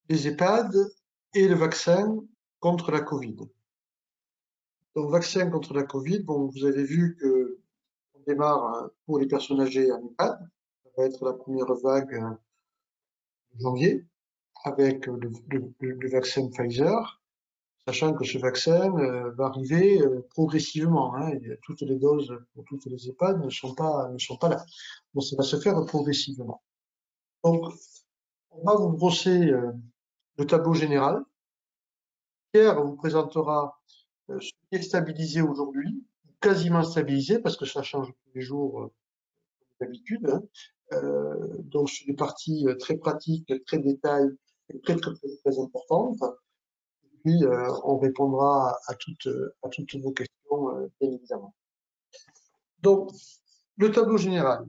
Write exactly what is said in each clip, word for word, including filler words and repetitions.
les EHPAD et le vaccin contre la Covid. Donc, vaccin contre la Covid, bon, vous avez vu que on démarre pour les personnes âgées en EHPAD. Ça va être la première vague en janvier avec le, le, le vaccin Pfizer, sachant que ce vaccin euh, va arriver euh, progressivement. Hein, et toutes les doses pour toutes les EHPAD ne sont pas, ne sont pas là. Donc, ça va se faire progressivement. Donc, on va vous brosser euh, le tableau général. Pierre vous présentera euh, ce qui est stabilisé aujourd'hui, quasiment stabilisé, parce que ça change tous les jours euh, d'habitude. Hein. Euh, donc, c'est des parties euh, très pratiques, très détaillées, et très, très, très, très importantes. Et puis, euh, on répondra à toutes, à toutes vos questions, euh, bien évidemment. Donc, le tableau général.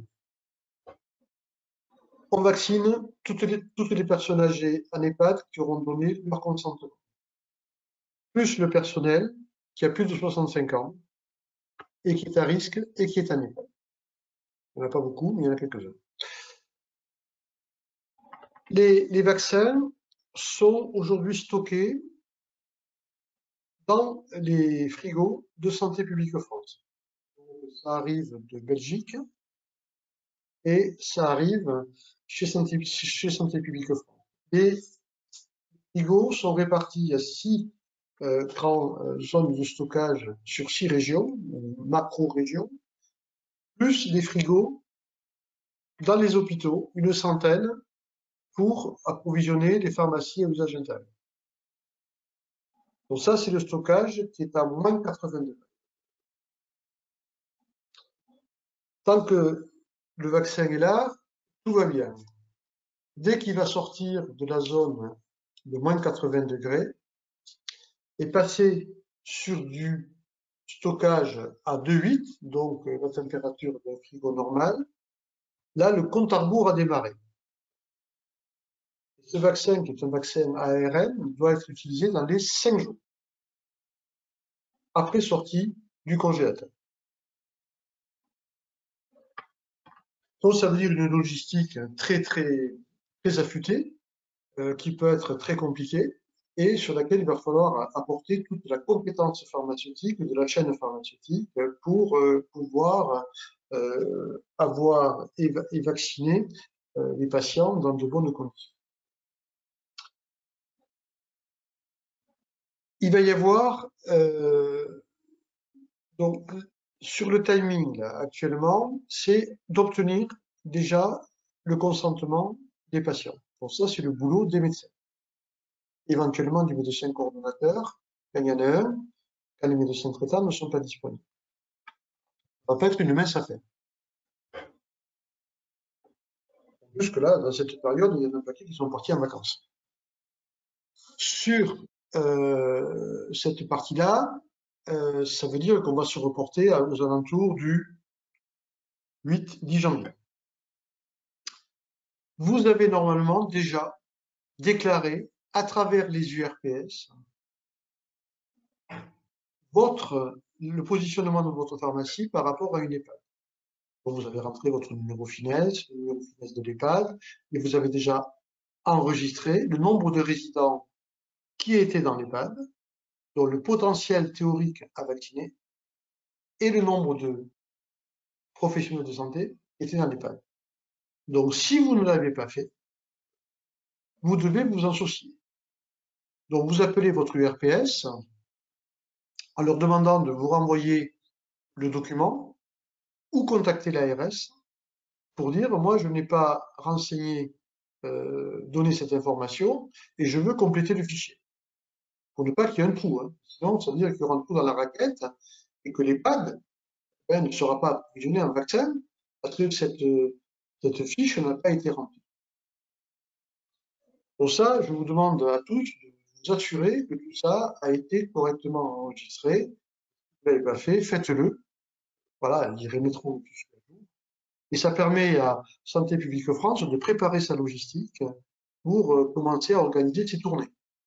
On vaccine toutes les, toutes les personnes âgées en EHPAD qui auront donné leur consentement, plus le personnel qui a plus de soixante-cinq ans et qui est à risque et qui est en EHPAD. Il n'y en a pas beaucoup, mais il y en a quelques-uns. Les, les vaccins sont aujourd'hui stockés dans les frigos de Santé publique France. Ça arrive de Belgique et ça arrive chez Santé, chez Santé publique France. Les frigos sont répartis à six euh, grandes euh, zones de stockage sur six régions, macro-régions, plus des frigos dans les hôpitaux, une centaine, pour approvisionner les pharmacies à usage interne. Donc ça, c'est le stockage qui est à moins quatre-vingts degrés. Tant que le vaccin est là, tout va bien. Dès qu'il va sortir de la zone de moins quatre-vingts degrés et passer sur du stockage à deux virgule huit, donc la température d'un frigo normal, là, le compte à rebours a démarré. Ce vaccin, qui est un vaccin A R N, doit être utilisé dans les cinq jours après sortie du congélateur. Donc, ça veut dire une logistique très, très, très affûtée, euh, qui peut être très compliquée et sur laquelle il va falloir apporter toute la compétence pharmaceutique de la chaîne pharmaceutique pour euh, pouvoir euh, avoir et, et vacciner euh, les patients dans de bonnes conditions. Il va y avoir euh, donc sur le timing là, actuellement, c'est d'obtenir déjà le consentement des patients. Donc ça, c'est le boulot des médecins. Éventuellement du médecin coordonnateur, quand il y en a un, quand les médecins traitants ne sont pas disponibles. Ça va pas être une mince affaire. Jusque-là, dans cette période, il y en a un paquet qui sont partis en vacances. Sur euh, cette partie-là, euh, ça veut dire qu'on va se reporter aux alentours du huit dix janvier. Vous avez normalement déjà déclaré à travers les U R P S votre, le positionnement de votre pharmacie par rapport à une EHPAD. Donc vous avez rentré votre numéro FINES, le numéro FINES de l'EHPAD, et vous avez déjà enregistré le nombre de résidents qui étaient dans l'EHPAD, dont le potentiel théorique à vacciner, et le nombre de professionnels de santé qui étaient dans l'EHPAD. Donc si vous ne l'avez pas fait, vous devez vous en soucier. Donc vous appelez votre U R P S en leur demandant de vous renvoyer le document ou contacter l'A R S pour dire moi je n'ai pas renseigné, euh, donné cette information et je veux compléter le fichier. Pour ne pas qu'il y ait un trou. Hein. Sinon, ça veut dire qu'il y aura un trou dans la raquette et que l'EHPAD ben, ne sera pas approvisionné en vaccin parce que cette, cette fiche n'a pas été remplie. Pour ça, je vous demande à tous de vous assurer que tout ça a été correctement enregistré. Si vous ne l'avez pas fait, faites-le. Voilà, ils remettront le fichier à jour. Et ça permet à Santé publique France de préparer sa logistique pour euh, commencer à organiser ses tournées.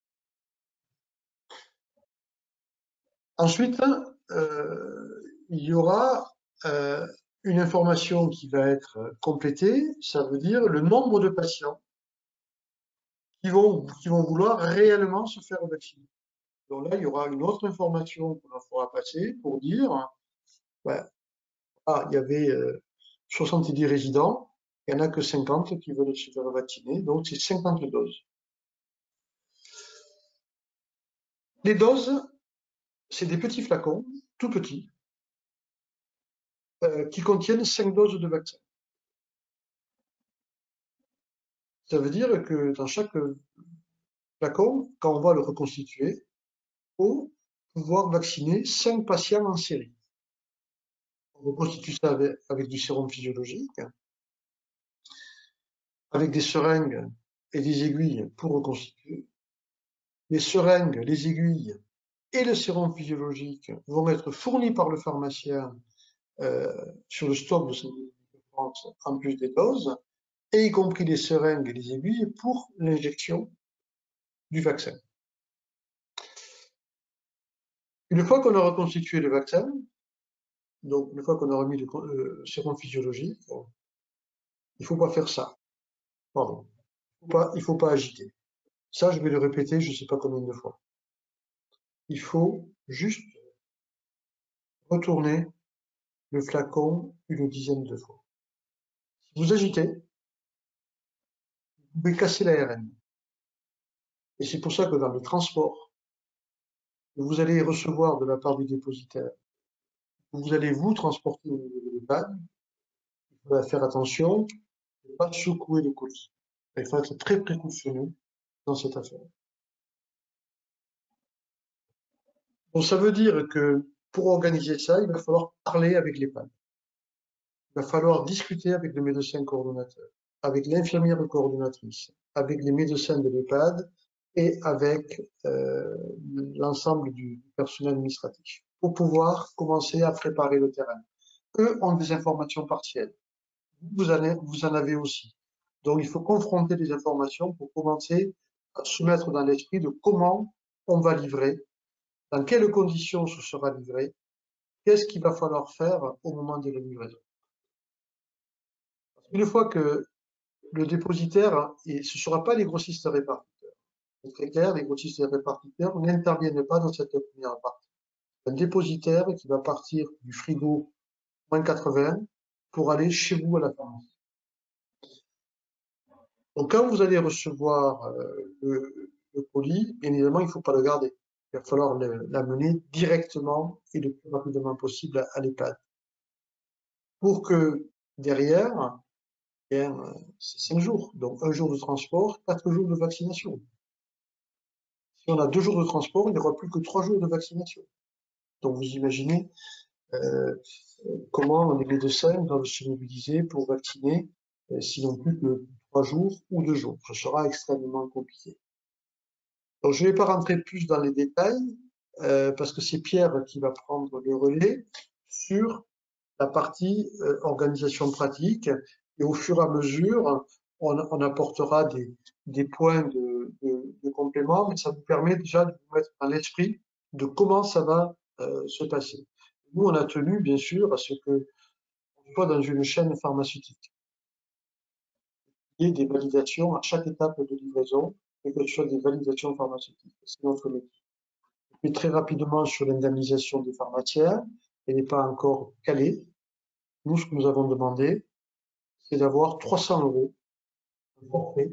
Ensuite, euh, il y aura euh, une information qui va être complétée, ça veut dire le nombre de patients qui vont, qui vont vouloir réellement se faire vacciner. Donc là, il y aura une autre information qu'on faudra passer pour dire, ben, ah, il y avait euh, soixante-dix résidents, il n'y en a que cinquante qui veulent se faire vacciner, donc c'est cinquante doses. Les doses, c'est des petits flacons, tout petits, euh, qui contiennent cinq doses de vaccin. Ça veut dire que dans chaque flacon, quand on va le reconstituer, il faut pouvoir vacciner cinq patients en série. On reconstitue ça avec, avec du sérum physiologique, avec des seringues et des aiguilles pour reconstituer. Les seringues, les aiguilles et le sérum physiologique vont être fournis par le pharmacien euh, sur le stock de Santé publique France, en plus des doses, et y compris les seringues et les aiguilles pour l'injection du vaccin. Une fois qu'on a reconstitué le vaccin, donc une fois qu'on a remis le euh, sérum physiologique, il ne faut pas faire ça. Pardon. Il ne faut pas, il faut pas agiter. Ça, je vais le répéter, je ne sais pas combien de fois. Il faut juste retourner le flacon une dizaine de fois. Si vous agitez, vous pouvez casser l'A R N. Et c'est pour ça que dans le transport, vous allez recevoir de la part du dépositaire, vous allez vous transporter au niveau de l'EHPAD, il faudra faire attention de ne pas secouer le colis. Il faut être très précautionneux dans cette affaire. Donc ça veut dire que pour organiser ça, il va falloir parler avec l'EHPAD. Il va falloir discuter avec le médecin coordonnateur, avec l'infirmière coordonnatrice, avec les médecins de l'EHPAD et avec euh, l'ensemble du personnel administratif pour pouvoir commencer à préparer le terrain. Eux ont des informations partielles. Vous en avez, vous en avez aussi. Donc il faut confronter les informations pour commencer à se mettre dans l'esprit de comment on va livrer, dans quelles conditions ce sera livré, qu'est-ce qu'il va falloir faire au moment de la livraison. Une fois que le dépositaire, et ce ne sera pas les grossistes répartiteurs. C'est très clair, les grossistes répartiteurs n'interviennent pas dans cette première partie. Un dépositaire qui va partir du frigo moins quatre-vingts pour aller chez vous à la pharmacie. Donc quand vous allez recevoir euh, le, le colis, bien évidemment, il ne faut pas le garder. Il va falloir l'amener directement et le plus rapidement possible à, à l'EHPAD. Pour que derrière, bien, c'est cinq jours. Donc un jour de transport, quatre jours de vaccination. Si on a deux jours de transport, il n'y aura plus que trois jours de vaccination. Donc vous imaginez euh, comment les médecins doivent se mobiliser pour vacciner, euh, sinon plus que trois jours ou deux jours. Ce sera extrêmement compliqué. Donc je ne vais pas rentrer plus dans les détails, euh, parce que c'est Pierre qui va prendre le relais sur la partie euh, organisation pratique, et au fur et à mesure, on, on apportera des, des points de, de, de complément, mais ça vous permet déjà de vous mettre dans l'esprit de comment ça va euh, se passer. Nous, on a tenu, bien sûr, à ce que on soit dans une chaîne pharmaceutique. Il y ait des validations à chaque étape de livraison, et que ce soit des validations pharmaceutiques. C'est notre métier. Et très rapidement sur l'indemnisation des pharmaciens, elle n'est pas encore calée. Nous, ce que nous avons demandé, c'est d'avoir trois cents euros de forfait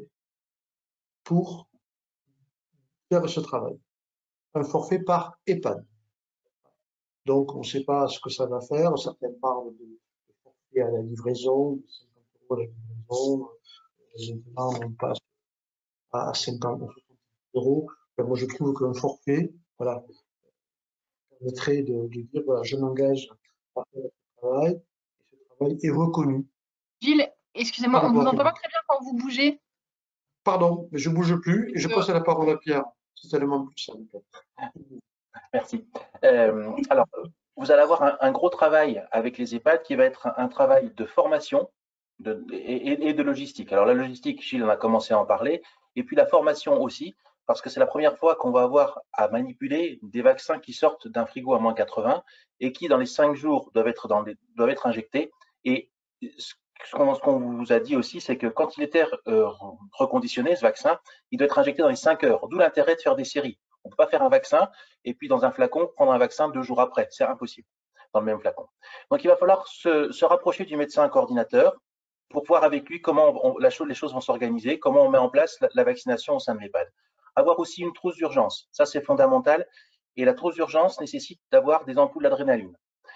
pour faire ce travail. Un forfait par EHPAD. Donc, on ne sait pas ce que ça va faire. Certains parlent de, de forfait à la livraison, de cinquante euros à la livraison. Maintenant, on passe à cinquante euros. Ben, moi, je trouve qu'un forfait, voilà, permettrait de, de dire, voilà, je m'engage à faire ce travail, et ce travail est reconnu. Gilles, excusez-moi, on vous entend pas très bien quand vous bougez. Pardon, mais je bouge plus et je passe la parole à Pierre. C'est tellement plus simple. Merci. Euh, alors, vous allez avoir un, un gros travail avec les EHPAD qui va être un, un travail de formation de, et, et de logistique. Alors, la logistique, Gilles en a commencé à en parler, et puis la formation aussi, parce que c'est la première fois qu'on va avoir à manipuler des vaccins qui sortent d'un frigo à moins quatre-vingts et qui, dans les cinq jours, doivent être, dans les, doivent être injectés. Et ce ce qu'on qu'on vous a dit aussi, c'est que quand il était euh, reconditionné, ce vaccin, il doit être injecté dans les cinq heures, d'où l'intérêt de faire des séries. On ne peut pas faire un vaccin et puis dans un flacon, prendre un vaccin deux jours après. C'est impossible dans le même flacon. Donc il va falloir se, se rapprocher du médecin coordinateur pour voir avec lui comment on, la chose, les choses vont s'organiser, comment on met en place la, la vaccination au sein de l'EHPAD. Avoir aussi une trousse d'urgence, ça c'est fondamental. Et la trousse d'urgence nécessite d'avoir des ampoules d'adrénaline.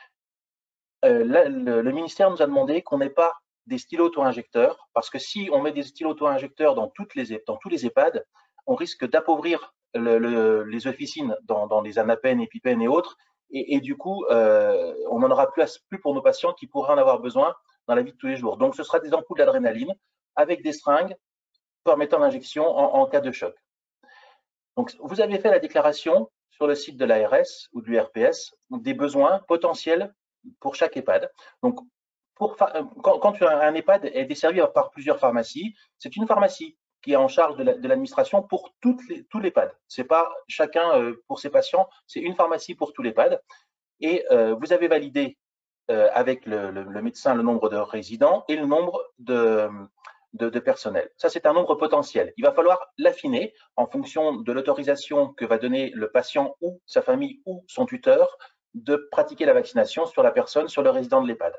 Euh, le, le ministère nous a demandé qu'on n'ait pas des stylos auto-injecteurs, parce que si on met des stylos auto-injecteurs dans, dans tous les EHPAD, on risque d'appauvrir le, le, les officines dans, dans les Anapen, EpiPen et autres, et, et du coup, euh, on n'en aura plus, plus pour nos patients qui pourraient en avoir besoin dans la vie de tous les jours. Donc, ce sera des ampoules d'adrénaline avec des seringues permettant l'injection en, en cas de choc. Donc, vous avez fait la déclaration sur le site de l'A R S ou de l'U R P S des besoins potentiels pour chaque EHPAD. Donc, pour, quand, quand un EHPAD est desservi par plusieurs pharmacies, c'est une pharmacie qui est en charge de l'administration pour toutes les, tous les EHPAD. Ce n'est pas chacun euh, pour ses patients, c'est une pharmacie pour tous les EHPAD. Et euh, vous avez validé euh, avec le, le, le médecin le nombre de résidents et le nombre de, de, de personnel. Ça, c'est un nombre potentiel. Il va falloir l'affiner en fonction de l'autorisation que va donner le patient ou sa famille ou son tuteur de pratiquer la vaccination sur la personne, sur le résident de l'EHPAD.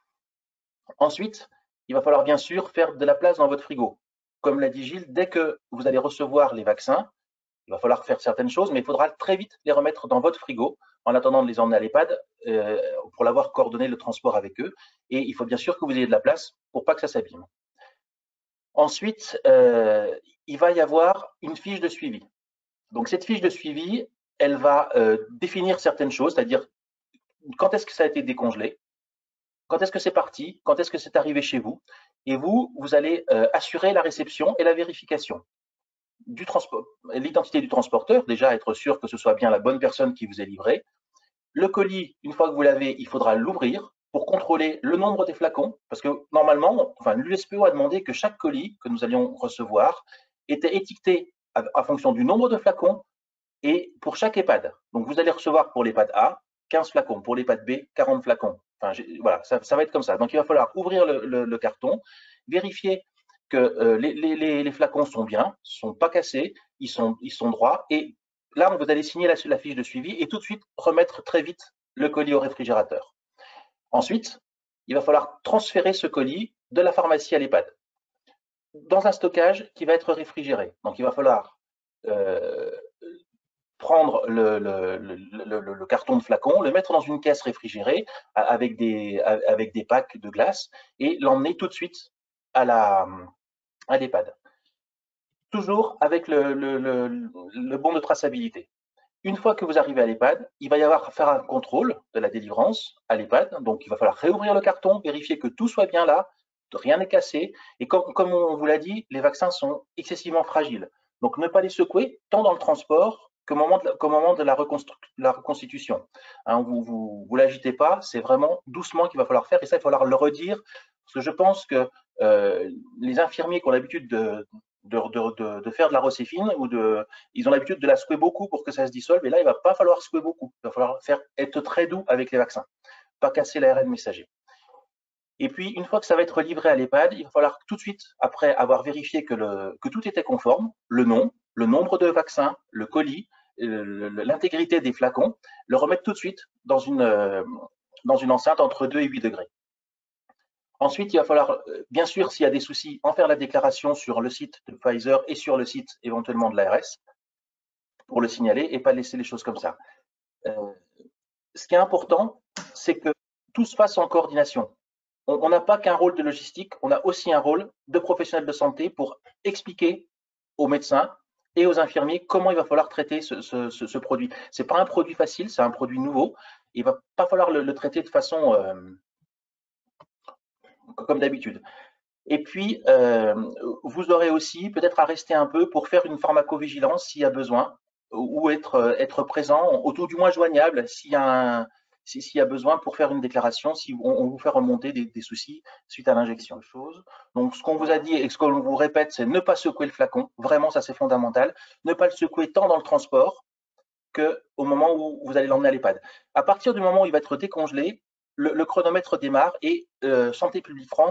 Ensuite, il va falloir bien sûr faire de la place dans votre frigo. Comme l'a dit Gilles, dès que vous allez recevoir les vaccins, il va falloir faire certaines choses, mais il faudra très vite les remettre dans votre frigo en attendant de les emmener à l'EHPAD euh, pour l'avoir coordonné le transport avec eux. Et il faut bien sûr que vous ayez de la place pour pas que ça s'abîme. Ensuite, euh, il va y avoir une fiche de suivi. Donc cette fiche de suivi, elle va euh, définir certaines choses, c'est-à-dire quand est-ce que ça a été décongelé, quand est-ce que c'est parti, quand est-ce que c'est arrivé chez vous, et vous, vous allez euh, assurer la réception et la vérification du transport, l'identité du transporteur, déjà être sûr que ce soit bien la bonne personne qui vous est livrée. Le colis, une fois que vous l'avez, il faudra l'ouvrir pour contrôler le nombre des flacons, parce que normalement, enfin, l'U S P O a demandé que chaque colis que nous allions recevoir était étiqueté à, à fonction du nombre de flacons et pour chaque EHPAD. Donc vous allez recevoir pour l'EHPAD A quinze flacons, pour l'EHPAD B quarante flacons. Enfin, voilà, ça, ça va être comme ça. Donc il va falloir ouvrir le, le, le carton, vérifier que euh, les, les, les flacons sont bien, ne sont pas cassés, ils sont, ils sont droits. Et là, vous allez signer la, la fiche de suivi et tout de suite remettre très vite le colis au réfrigérateur. Ensuite, il va falloir transférer ce colis de la pharmacie à l'EHPAD dans un stockage qui va être réfrigéré. Donc il va falloir euh, prendre le, le, le, le, carton de flacon, le mettre dans une caisse réfrigérée avec des, avec des packs de glace et l'emmener tout de suite à la à l'EHPAD. Toujours avec le, le, le, le bon de traçabilité. Une fois que vous arrivez à l'EHPAD, il va y avoir à faire un contrôle de la délivrance à l'EHPAD. Donc, il va falloir réouvrir le carton, vérifier que tout soit bien là, rien n'est cassé. Et comme, comme on vous l'a dit, les vaccins sont excessivement fragiles. Donc, ne pas les secouer tant dans le transport qu'au moment de la, qu'au moment de la, la reconstitution. Hein, vous vous, vous l'agitez pas, c'est vraiment doucement qu'il va falloir faire. Et ça, il va falloir le redire, parce que je pense que euh, les infirmiers qui ont l'habitude de, de, de, de, de faire de la rocéfine, ou de, ils ont l'habitude de la secouer beaucoup pour que ça se dissolve. Et là, il ne va pas falloir secouer beaucoup. Il va falloir faire, être très doux avec les vaccins, pas casser l'A R N messager. Et puis, une fois que ça va être livré à l'EHPAD, il va falloir tout de suite, après avoir vérifié que, le, que tout était conforme, le nom, le nombre de vaccins, le colis, l'intégrité des flacons, le remettre tout de suite dans une, euh, dans une enceinte entre deux et huit degrés. Ensuite, il va falloir, bien sûr, s'il y a des soucis, en faire la déclaration sur le site de Pfizer et sur le site éventuellement de l'A R S pour le signaler et pas laisser les choses comme ça. Euh, ce qui est important, c'est que tout se fasse en coordination. On n'a pas qu'un rôle de logistique, on a aussi un rôle de professionnel de santé pour expliquer aux médecins et aux infirmiers comment il va falloir traiter ce, ce, ce, ce produit. Ce n'est pas un produit facile, c'est un produit nouveau. Il ne va pas falloir le, le traiter de façon euh, comme d'habitude. Et puis, euh, vous aurez aussi peut-être à rester un peu pour faire une pharmacovigilance s'il y a besoin, ou être, être présent, ou tout du moins joignable s'il y a un, s'il y a besoin pour faire une déclaration, si on, on vous fait remonter des, des soucis suite à l'injection. Donc, ce qu'on vous a dit et ce qu'on vous répète, c'est ne pas secouer le flacon. Vraiment, ça c'est fondamental. Ne pas le secouer tant dans le transport qu'au moment où vous allez l'emmener à l'EHPAD. À partir du moment où il va être décongelé, le, le chronomètre démarre et euh, Santé publique France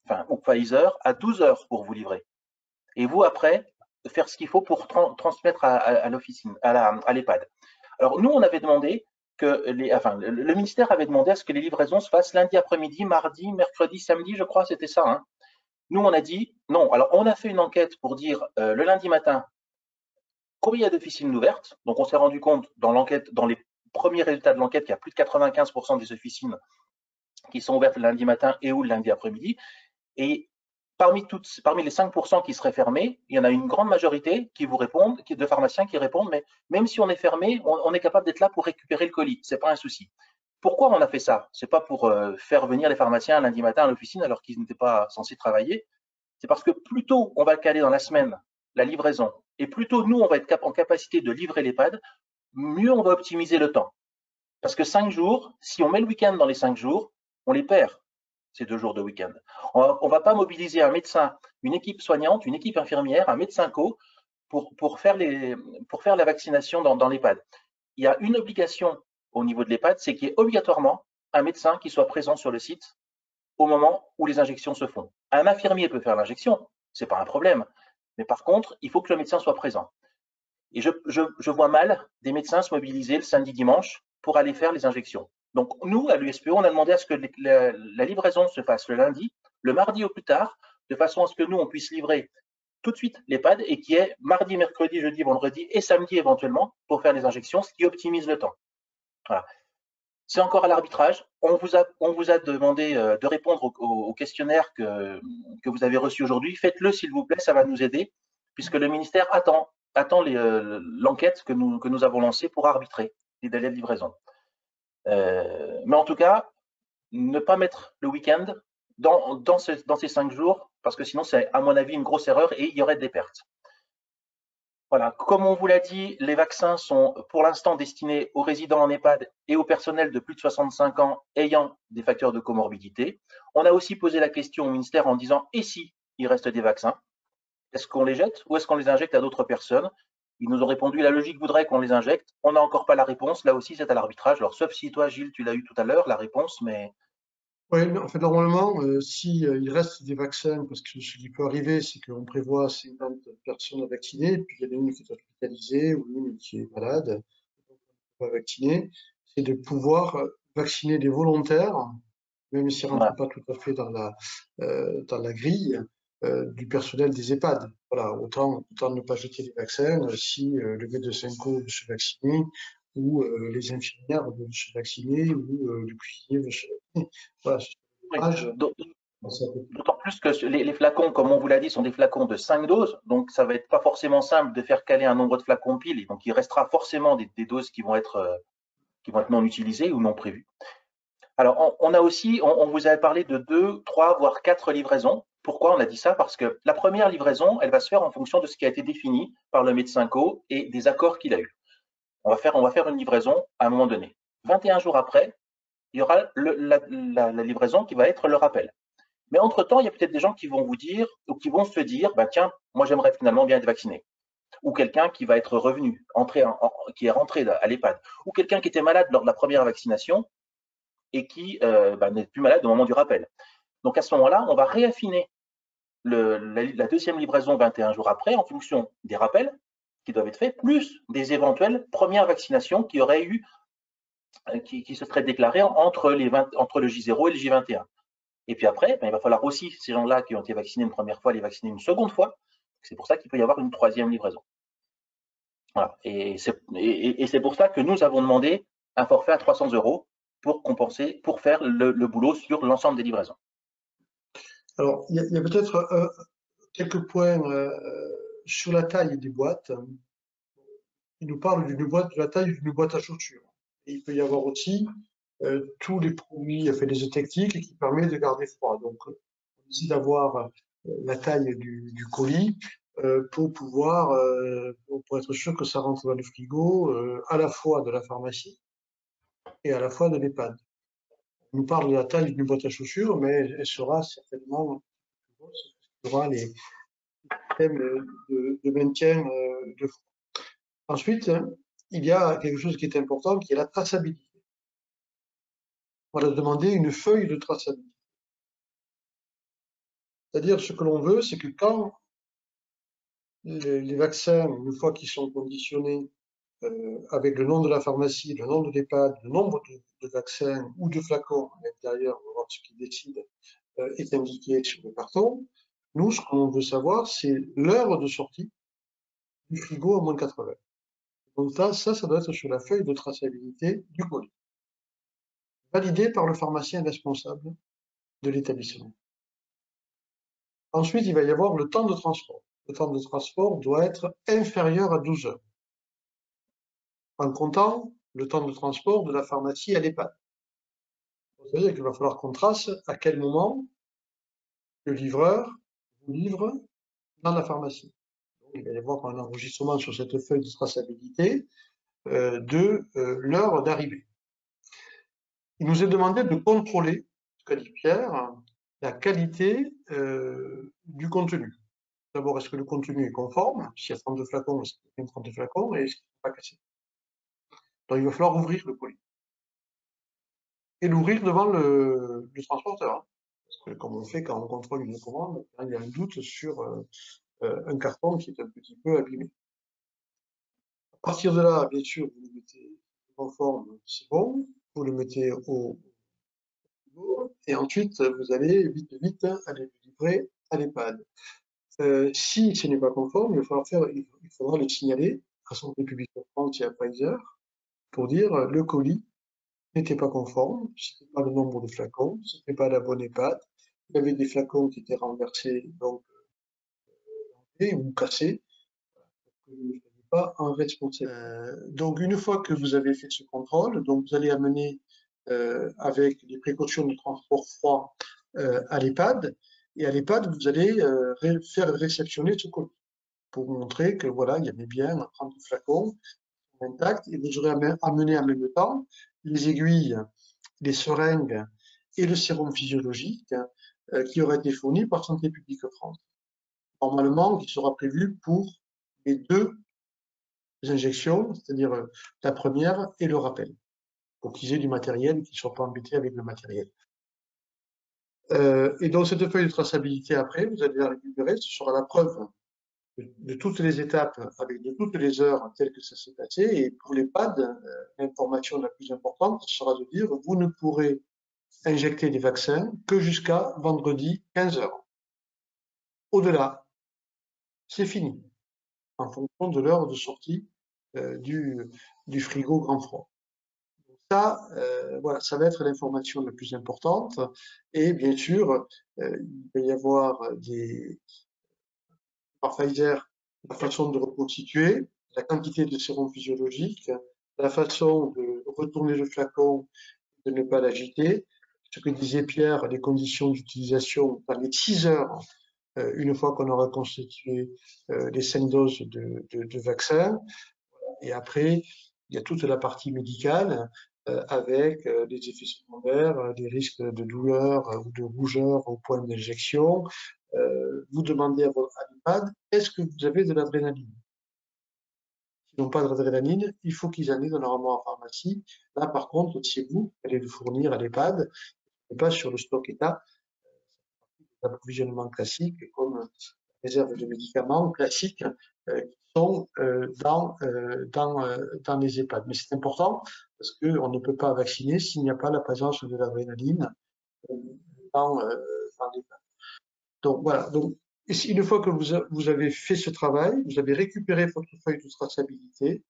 enfin, ou Pfizer, à douze heures pour vous livrer. Et vous, après, faire ce qu'il faut pour tra transmettre à, à, à l'officine, à l'EHPAD. Alors, nous, on avait demandé que les, enfin, le, le ministère avait demandé à ce que les livraisons se fassent lundi après-midi, mardi, mercredi, samedi, je crois, c'était ça. Hein. Nous, on a dit non. Alors, on a fait une enquête pour dire euh, le lundi matin, combien il y a d'officines ouvertes. Donc, on s'est rendu compte dans l'enquête, dans les premiers résultats de l'enquête, qu'il y a plus de quatre-vingt-quinze pour cent des officines qui sont ouvertes le lundi matin et ou le lundi après-midi. Et parmi, toutes, parmi les cinq pour cent qui seraient fermés, il y en a une grande majorité qui vous répondent, de pharmaciens qui répondent, mais même si on est fermé, on, on est capable d'être là pour récupérer le colis. C'est pas un souci. Pourquoi on a fait ça? C'est pas pour euh, faire venir les pharmaciens lundi matin à l'officine alors qu'ils n'étaient pas censés travailler. C'est parce que plus tôt on va caler dans la semaine la livraison, et plus tôt nous on va être cap en capacité de livrer l'EHPAD, mieux on va optimiser le temps. Parce que cinq jours, si on met le week-end dans les cinq jours, on les perd, ces deux jours de week-end. On ne va pas mobiliser un médecin, une équipe soignante, une équipe infirmière, un médecin co pour, pour, faire, les, pour faire la vaccination dans, dans l'EHPAD. Il y a une obligation au niveau de l'EHPAD, c'est qu'il y ait obligatoirement un médecin qui soit présent sur le site au moment où les injections se font. Un infirmier peut faire l'injection, ce n'est pas un problème. Mais par contre, il faut que le médecin soit présent. Et je, je, je vois mal des médecins se mobiliser le samedi, dimanche pour aller faire les injections. Donc nous, à l'U S P O, on a demandé à ce que la, la livraison se fasse le lundi, le mardi au plus tard, de façon à ce que nous, on puisse livrer tout de suite l'EHPAD et qui est mardi, mercredi, jeudi, vendredi et samedi éventuellement pour faire les injections, ce qui optimise le temps. Voilà. C'est encore à l'arbitrage. On vous a, on vous a demandé de répondre au, au questionnaire que, que vous avez reçu aujourd'hui. Faites-le, s'il vous plaît, ça va nous aider, puisque le ministère attend, attend euh, l'enquête que nous, que nous avons lancée pour arbitrer les délais de livraison. Euh, mais en tout cas, ne pas mettre le week-end dans, dans, ce, dans ces cinq jours, parce que sinon, c'est à mon avis une grosse erreur et il y aurait des pertes. Voilà, comme on vous l'a dit, les vaccins sont pour l'instant destinés aux résidents en EHPAD et au personnel de plus de soixante-cinq ans ayant des facteurs de comorbidité. On a aussi posé la question au ministère en disant « et si il reste des vaccins? Est-ce qu'on les jette ou est-ce qu'on les injecte à d'autres personnes ?» Ils nous ont répondu « la logique voudrait qu'on les injecte ». On n'a encore pas la réponse, là aussi c'est à l'arbitrage. Alors sauf si toi Gilles, tu l'as eu tout à l'heure, la réponse, mais… Oui, en fait, normalement, euh, si euh, il reste des vaccins, parce que ce qui peut arriver, c'est qu'on prévoit cinquante personnes à vacciner, puis il y en a une qui est hospitalisée ou une qui est malade, donc on ne peut pas vacciner, c'est de pouvoir vacciner des volontaires, même s'ils ne rentrent ouais. pas tout à fait dans la, euh, dans la grille euh, du personnel des EHPAD. Voilà, autant, autant ne pas jeter les vaccins euh, si euh, le médecin co veut se vacciner, ou euh, les infirmières veulent se vacciner, ou euh, le cuisinier veut se vacciner. Voilà, Oui. D'autant plus que les, les flacons, comme on vous l'a dit, sont des flacons de cinq doses, donc ça va être pas forcément simple de faire caler un nombre de flacons pile, donc il restera forcément des, des doses qui vont être euh, qui vont être non utilisées ou non prévues. Alors on, on a aussi, on, on vous avait parlé de deux, trois, voire quatre livraisons. Pourquoi on a dit ça? Parce que la première livraison, elle va se faire en fonction de ce qui a été défini par le médecin co et des accords qu'il a eu. On va faire, on va faire une livraison à un moment donné. vingt et un jours après, il y aura le, la, la, la livraison qui va être le rappel. Mais entre-temps, il y a peut-être des gens qui vont vous dire, ou qui vont se dire, bah, tiens, moi j'aimerais finalement bien être vacciné. Ou quelqu'un qui va être revenu, entré en, en, qui est rentré à l'EHPAD. Ou quelqu'un qui était malade lors de la première vaccination et qui euh, bah, n'est plus malade au moment du rappel. Donc à ce moment-là, on va réaffiner le, la, la deuxième livraison vingt et un jours après en fonction des rappels qui doivent être faits, plus des éventuelles premières vaccinations qui auraient eu, qui, qui se seraient déclarées entre, les vingt, entre le J zéro et le J vingt et un. Et puis après, ben, il va falloir aussi, ces gens-là qui ont été vaccinés une première fois, les vacciner une seconde fois. C'est pour ça qu'il peut y avoir une troisième livraison. Voilà. Et c'est et, et pour ça que nous avons demandé un forfait à trois cents euros pour compenser, pour faire le, le boulot sur l'ensemble des livraisons. Alors, il y a, il y a peut-être euh, quelques points euh, sur la taille des boîtes. Il nous parle d'une boîte, de la taille d'une boîte à chaussures. Et il peut y avoir aussi euh, tous les produits, enfin, les étectiques qui permettent de garder froid. Donc, on décide d'avoir euh, la taille du, du colis euh, pour pouvoir, euh, pour être sûr que ça rentre dans le frigo euh, à la fois de la pharmacie et à la fois de l'EHPAD. On nous parle de la taille d'une boîte à chaussures, mais elle sera certainement il y aura les systèmes de, de maintien euh, de froid. Ensuite, il y a quelque chose qui est important, qui est la traçabilité. On va demander une feuille de traçabilité. C'est-à-dire, ce que l'on veut, c'est que quand les, les vaccins, une fois qu'ils sont conditionnés euh, avec le nom de la pharmacie, le nom de l'EHPAD, le nombre de, de vaccins ou de flacons à l'intérieur, on va voir ce qui décide, euh, est indiqué sur le carton, nous, ce qu'on veut savoir, c'est l'heure de sortie du frigo à moins de quatre-vingts. Donc ça, ça, ça doit être sur la feuille de traçabilité du colis, validé par le pharmacien responsable de l'établissement. Ensuite, il va y avoir le temps de transport. Le temps de transport doit être inférieur à douze heures, en comptant le temps de transport de la pharmacie à l'EHPAD. C'est-à-dire qu'il va falloir qu'on trace à quel moment le livreur vous livre dans la pharmacie. Donc, il va y avoir un enregistrement sur cette feuille de traçabilité euh, de euh, l'heure d'arrivée. Il nous est demandé de contrôler, ce qu'a dit Pierre, la qualité euh, du contenu. D'abord, est-ce que le contenu est conforme? S'il y a trente-deux flacons, est-ce qu'il y a trente flacons et est-ce qu'il ne faut pas casser? Donc, il va falloir ouvrir le colis. Et l'ouvrir devant le, le transporteur. Parce que comme on fait quand on contrôle une commande, il y a un doute sur euh, euh, un carton qui est un petit peu abîmé. À partir de là, bien sûr, vous le mettez conforme, c'est bon. Vous le mettez au niveau. Et ensuite, vous allez vite, vite aller le livrer à l'EHPAD. Euh, si ce n'est pas conforme, il va falloir faire, il faudra le signaler à Santé publique de France et à Pfizer pour dire euh, le colis n'était pas conforme, ce n'était pas le nombre de flacons, ce n'était pas la bonne EHPAD, il y avait des flacons qui étaient renversés donc, euh, ou cassés, que je ne suis pas en responsable. Euh, donc une fois que vous avez fait ce contrôle, donc vous allez amener euh, avec les précautions de transport froid euh, à l'EHPAD, et à l'EHPAD, vous allez euh, ré faire réceptionner ce colis pour montrer que voilà, il y avait bien trente flacons intacts, et vous aurez amené en même temps les aiguilles, les seringues et le sérum physiologique euh, qui auraient été fournis par Santé publique France. Normalement, qui sera prévu pour les deux injections, c'est-à-dire euh, la première et le rappel, pour qu'ils aient du matériel et qu'ils ne soient pas embêtés avec le matériel. Euh, et donc cette feuille de traçabilité après, vous allez la récupérer, ce sera la preuve de, de toutes les étapes, avec de toutes les heures telles que ça s'est passé. Et pour l'EHPAD, euh, l'information la plus importante sera de dire vous ne pourrez injecter des vaccins que jusqu'à vendredi quinze heures. Au-delà, c'est fini, en fonction de l'heure de sortie euh, du, du frigo grand froid. Ça, euh, voilà, ça va être l'information la plus importante. Et bien sûr, euh, il va y avoir des, par Pfizer, la façon de reconstituer, la quantité de sérum physiologique, la façon de retourner le flacon, de ne pas l'agiter. Ce que disait Pierre, les conditions d'utilisation dans les six heures, euh, une fois qu'on aura constitué euh, les cinq doses de, de, de vaccin. Et après, il y a toute la partie médicale euh, avec euh, des effets secondaires, euh, des risques de douleur euh, ou de rougeur au point d'injection. Euh, vous demandez à votre iPad, est-ce que vous avez de l'adrénaline? S'ils n'ont pas d'adrénaline, il faut qu'ils en aient dans leur armoire en pharmacie. Là, par contre, c'est vous qui allez le fournir à l'EHPAD, et pas sur le stock état, d'approvisionnement classique, comme réserve de médicaments classiques euh, qui sont euh, dans, euh, dans, euh, dans les EHPAD. Mais c'est important parce qu'on ne peut pas vacciner s'il n'y a pas la présence de l'adrénaline euh, dans, euh, dans l'EHPAD. Donc voilà. Donc, une fois que vous, a, vous avez fait ce travail, vous avez récupéré votre feuille de traçabilité,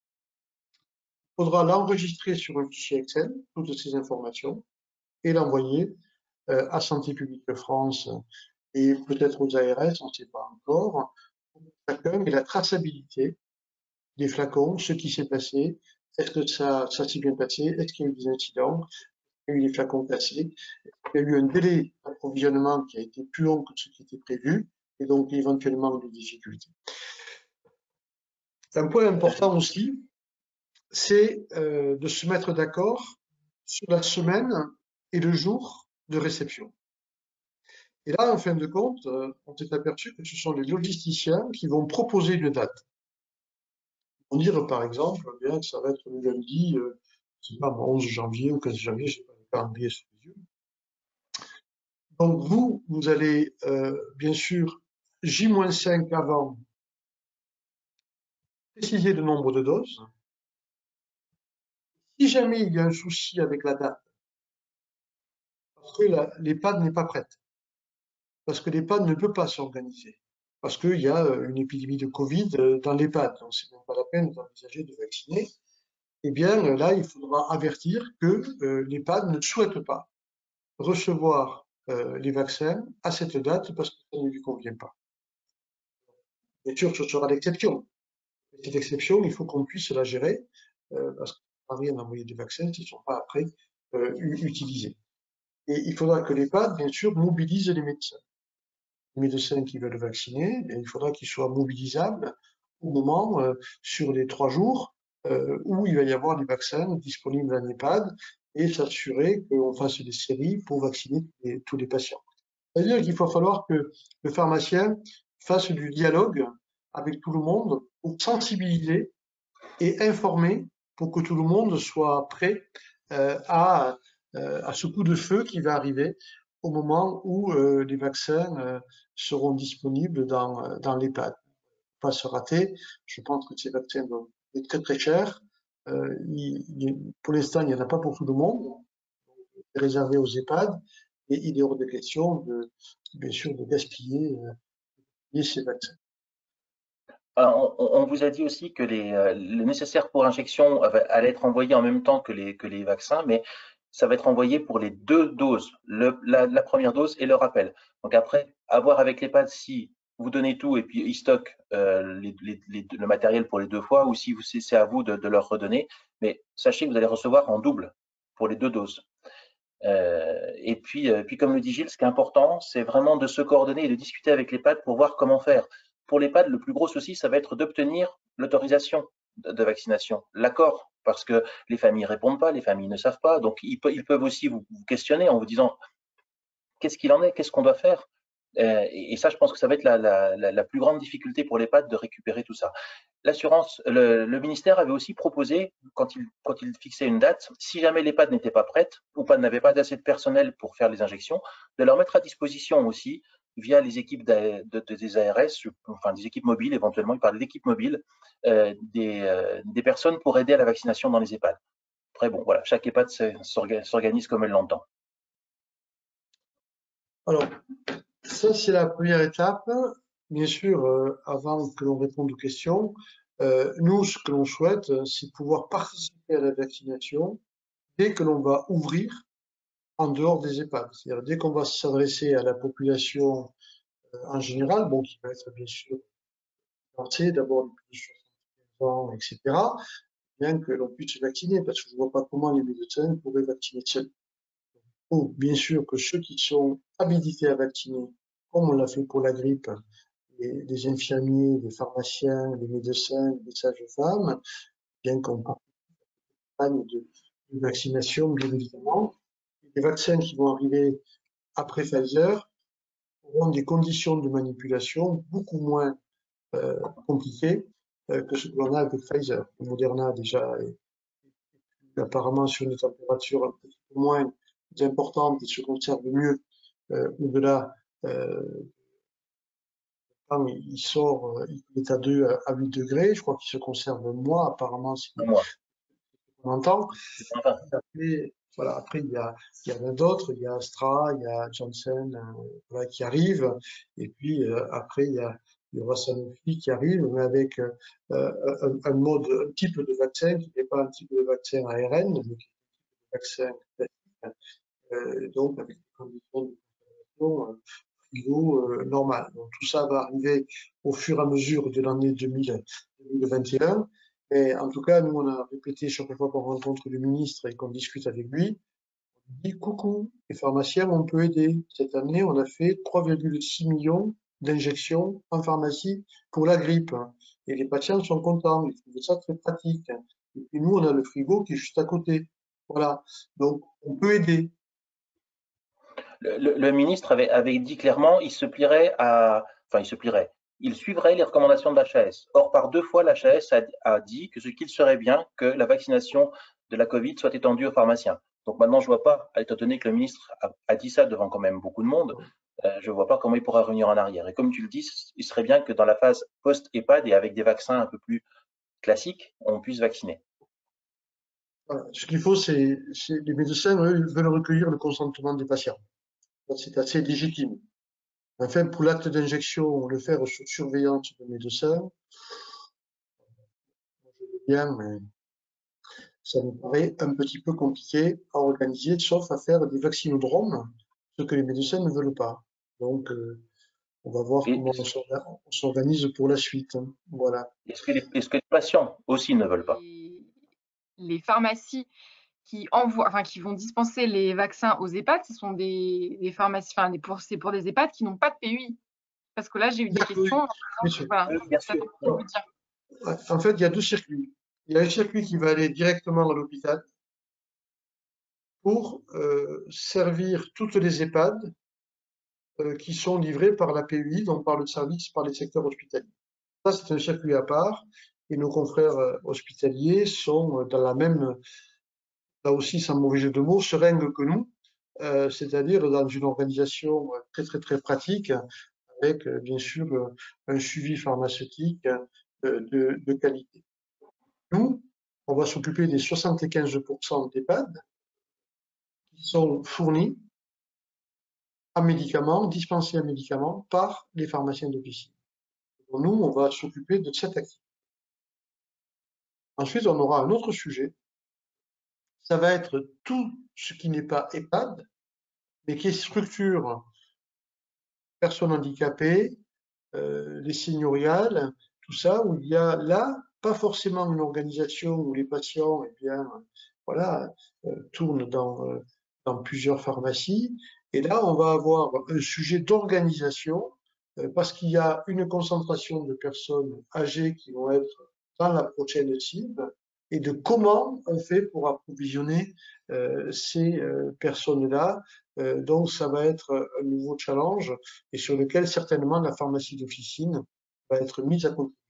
il faudra l'enregistrer sur un fichier Excel, toutes ces informations, et l'envoyer euh, à Santé publique de France et peut-être aux A R S, on ne sait pas encore, chacun, et la traçabilité des flacons, ce qui s'est passé, est-ce que ça, ça s'est bien passé, est-ce qu'il y a eu des incidents, est-ce qu'il y a eu des flacons cassés, est-ce qu'il y a eu un délai d'approvisionnement qui a été plus long que ce qui était prévu, et donc éventuellement des difficultés. Un point important aussi, c'est euh, de se mettre d'accord sur la semaine et le jour de réception. Et là, en fin de compte, euh, on s'est aperçu que ce sont les logisticiens qui vont proposer une date. On dire, par exemple, bien que ça va être le lundi, euh, je sais pas, onze janvier ou quinze janvier, je sais pas le calendrier sous les yeux. Donc vous, vous allez euh, bien sûr J moins cinq avant préciser le nombre de doses. Si jamais il y a un souci avec la date, parce que l'EHPAD n'est pas prête, parce que l'EHPAD ne peut pas s'organiser, parce qu'il y a une épidémie de Covid dans l'EHPAD, donc c'est même pas la peine d'envisager de vacciner, eh bien là, il faudra avertir que euh, l'EHPAD ne souhaite pas recevoir euh, les vaccins à cette date parce que ça ne lui convient pas. Bien sûr, ce sera l'exception. Cette exception, il faut qu'on puisse la gérer, euh, parce que Paris a envoyé des vaccins qui ne sont pas après euh, utilisés. Et il faudra que l'EHPAD, bien sûr, mobilise les médecins. Les médecins qui veulent vacciner, et il faudra qu'ils soient mobilisables au moment, euh, sur les trois jours, euh, où il va y avoir des vaccins disponibles en EHPAD, et s'assurer qu'on fasse des séries pour vacciner les, tous les patients. C'est-à-dire qu'il va falloir que le pharmacien fasse du dialogue avec tout le monde pour sensibiliser et informer pour que tout le monde soit prêt euh, à, euh, à ce coup de feu qui va arriver au moment où euh, les vaccins euh, seront disponibles dans, dans l'EHPAD. Pas se rater, je pense que ces vaccins vont être très très chers. Euh, il, il, pour l'instant, il n'y en a pas pour tout le monde, c'est réservé aux EHPAD, et il est hors de question, de, bien sûr, de gaspiller, euh, ces vaccins. Alors, on, on vous a dit aussi que les, euh, le nécessaire pour injection allait être envoyé en même temps que les, que les vaccins, mais ça va être envoyé pour les deux doses, le, la, la première dose et le rappel. Donc après, à voir avec l'EHPAD si vous donnez tout et puis ils stockent euh, les, les, les, le matériel pour les deux fois, ou si c'est à vous de, de leur redonner. Mais sachez que vous allez recevoir en double pour les deux doses. Euh, et puis, euh, puis, comme le dit Gilles, ce qui est important, c'est vraiment de se coordonner et de discuter avec l'EHPAD pour voir comment faire. Pour l'EHPAD, le plus gros souci, ça va être d'obtenir l'autorisation de, de vaccination, l'accord, parce que les familles ne répondent pas, les familles ne savent pas. Donc, ils, ils peuvent aussi vous, vous questionner en vous disant qu'est-ce qu'il en est, qu'est-ce qu'on doit faire. Euh, et, et ça, je pense que ça va être la, la, la, la plus grande difficulté pour l'EHPAD de récupérer tout ça. L'assurance, le, le ministère avait aussi proposé, quand il, quand il fixait une date, si jamais l'EHPAD n'était pas prête ou pas n'avait pas assez de personnel pour faire les injections, de leur mettre à disposition aussi, via les équipes de, de, de, des A R S, enfin des équipes mobiles éventuellement, il parle d'équipes mobiles, euh, des, euh, des personnes pour aider à la vaccination dans les EHPAD. Après, bon, voilà, chaque EHPAD s'organise comme elle l'entend. Alors, ça, c'est la première étape. Bien sûr, euh, avant que l'on réponde aux questions, euh, nous, ce que l'on souhaite, c'est pouvoir participer à la vaccination dès que l'on va ouvrir en dehors des EHPAD. C'est-à-dire dès qu'on va s'adresser à la population euh, en général, bon, qui va être bien sûr pensée, d'abord les plus de soixante-quinze ans, et cetera, bien que l'on puisse se vacciner, parce que je ne vois pas comment les médecins pourraient vacciner seuls. Donc, bien sûr que ceux qui sont habilités à vacciner, comme on l'a fait pour la grippe, les, les infirmiers, les pharmaciens, les médecins, les sages-femmes, bien qu'on parle de, de vaccination, bien évidemment. Les vaccins qui vont arriver après Pfizer auront des conditions de manipulation beaucoup moins euh, compliquées euh, que ce que l'on a avec Pfizer. Le Moderna déjà est, est apparemment sur une température un peu moins importante et se conserve mieux euh, au-delà. Euh, il sort, il est à deux à huit degrés, je crois qu'il se conserve un mois, apparemment, c'est ce qu'on entend. Après, voilà, après, il y a, il y en a d'autres, il y a Astra, il y a Janssen, euh, voilà, qui arrivent, et puis euh, après, il y a, il y aura Sanofi qui arrive, mais avec euh, un, un mode, un type de vaccin qui n'est pas un type de vaccin A R N, mais qui est un vaccin classique, euh, donc avec des conditions de conservation euh, niveau euh, normal. Donc tout ça va arriver au fur et à mesure de l'année deux mille vingt et un. Et en tout cas, nous, on a répété chaque fois qu'on rencontre le ministre et qu'on discute avec lui, on dit coucou, les pharmaciens, on peut aider. Cette année, on a fait trois virgule six millions d'injections en pharmacie pour la grippe. Et les patients sont contents, ils trouvent ça très pratique. Et puis nous, on a le frigo qui est juste à côté. Voilà. Donc, on peut aider. Le, le, le ministre avait, avait dit clairement il se plierait à. Enfin, il se plierait. Il suivrait les recommandations de l'H A S. Or, par deux fois, l'H A S a, a dit que ce qu'il serait bien que la vaccination de la Covid soit étendue aux pharmaciens. Donc maintenant, je vois pas, étant donné que le ministre a, a dit ça devant quand même beaucoup de monde, euh, je vois pas comment il pourra revenir en arrière. Et comme tu le dis, il serait bien que dans la phase post-EHPAD et avec des vaccins un peu plus classiques, on puisse vacciner. Voilà. Ce qu'il faut, c'est les médecins, eux, veulent recueillir le consentement des patients. C'est assez légitime. Enfin, pour l'acte d'injection, le faire sous surveillance de médecin, je veux bien, mais ça me paraît un petit peu compliqué à organiser, sauf à faire des vaccinodromes, ce que les médecins ne veulent pas. Donc, euh, on va voir Et comment on s'organise pour la suite. Hein. Voilà. est-ce que, les, est-ce que les patients aussi ne veulent pas? Les, les pharmacies qui envoient, enfin, qui vont dispenser les vaccins aux EHPAD, ce sont des, des pharmacies, enfin, des, pour, c'est pour des EHPAD qui n'ont pas de P U I. Parce que là, j'ai eu des questions. Bien sûr. Voilà, Oui, bien ça sûr. peut vous dire. En fait, il y a deux circuits. Il y a un circuit qui va aller directement à l'hôpital pour euh, servir toutes les EHPAD euh, qui sont livrées par la P U I, donc par le service, par les secteurs hospitaliers. Ça, c'est un circuit à part. Et nos confrères euh, hospitaliers sont dans la même, là aussi sans mauvais jeu de mots, seringue que nous, euh, c'est-à-dire dans une organisation très très très pratique, avec euh, bien sûr euh, un suivi pharmaceutique euh, de, de qualité. Nous, on va s'occuper des soixante-quinze pour cent d'EHPAD qui sont fournis en médicaments, dispensés en médicaments par les pharmaciens d'officine. Nous, on va s'occuper de cette activité. Ensuite, on aura un autre sujet. Ça va être tout ce qui n'est pas EHPAD, mais qui est structure personnes handicapées, euh, les seigneuriales, tout ça, où il y a là, pas forcément une organisation où les patients, eh bien, voilà, euh, tournent dans, euh, dans plusieurs pharmacies. Et là, on va avoir un sujet d'organisation, euh, parce qu'il y a une concentration de personnes âgées qui vont être dans la prochaine cible, et de comment on fait pour approvisionner euh, ces euh, personnes-là. Euh, donc, ça va être un nouveau challenge et sur lequel certainement la pharmacie d'officine va être mise à côté.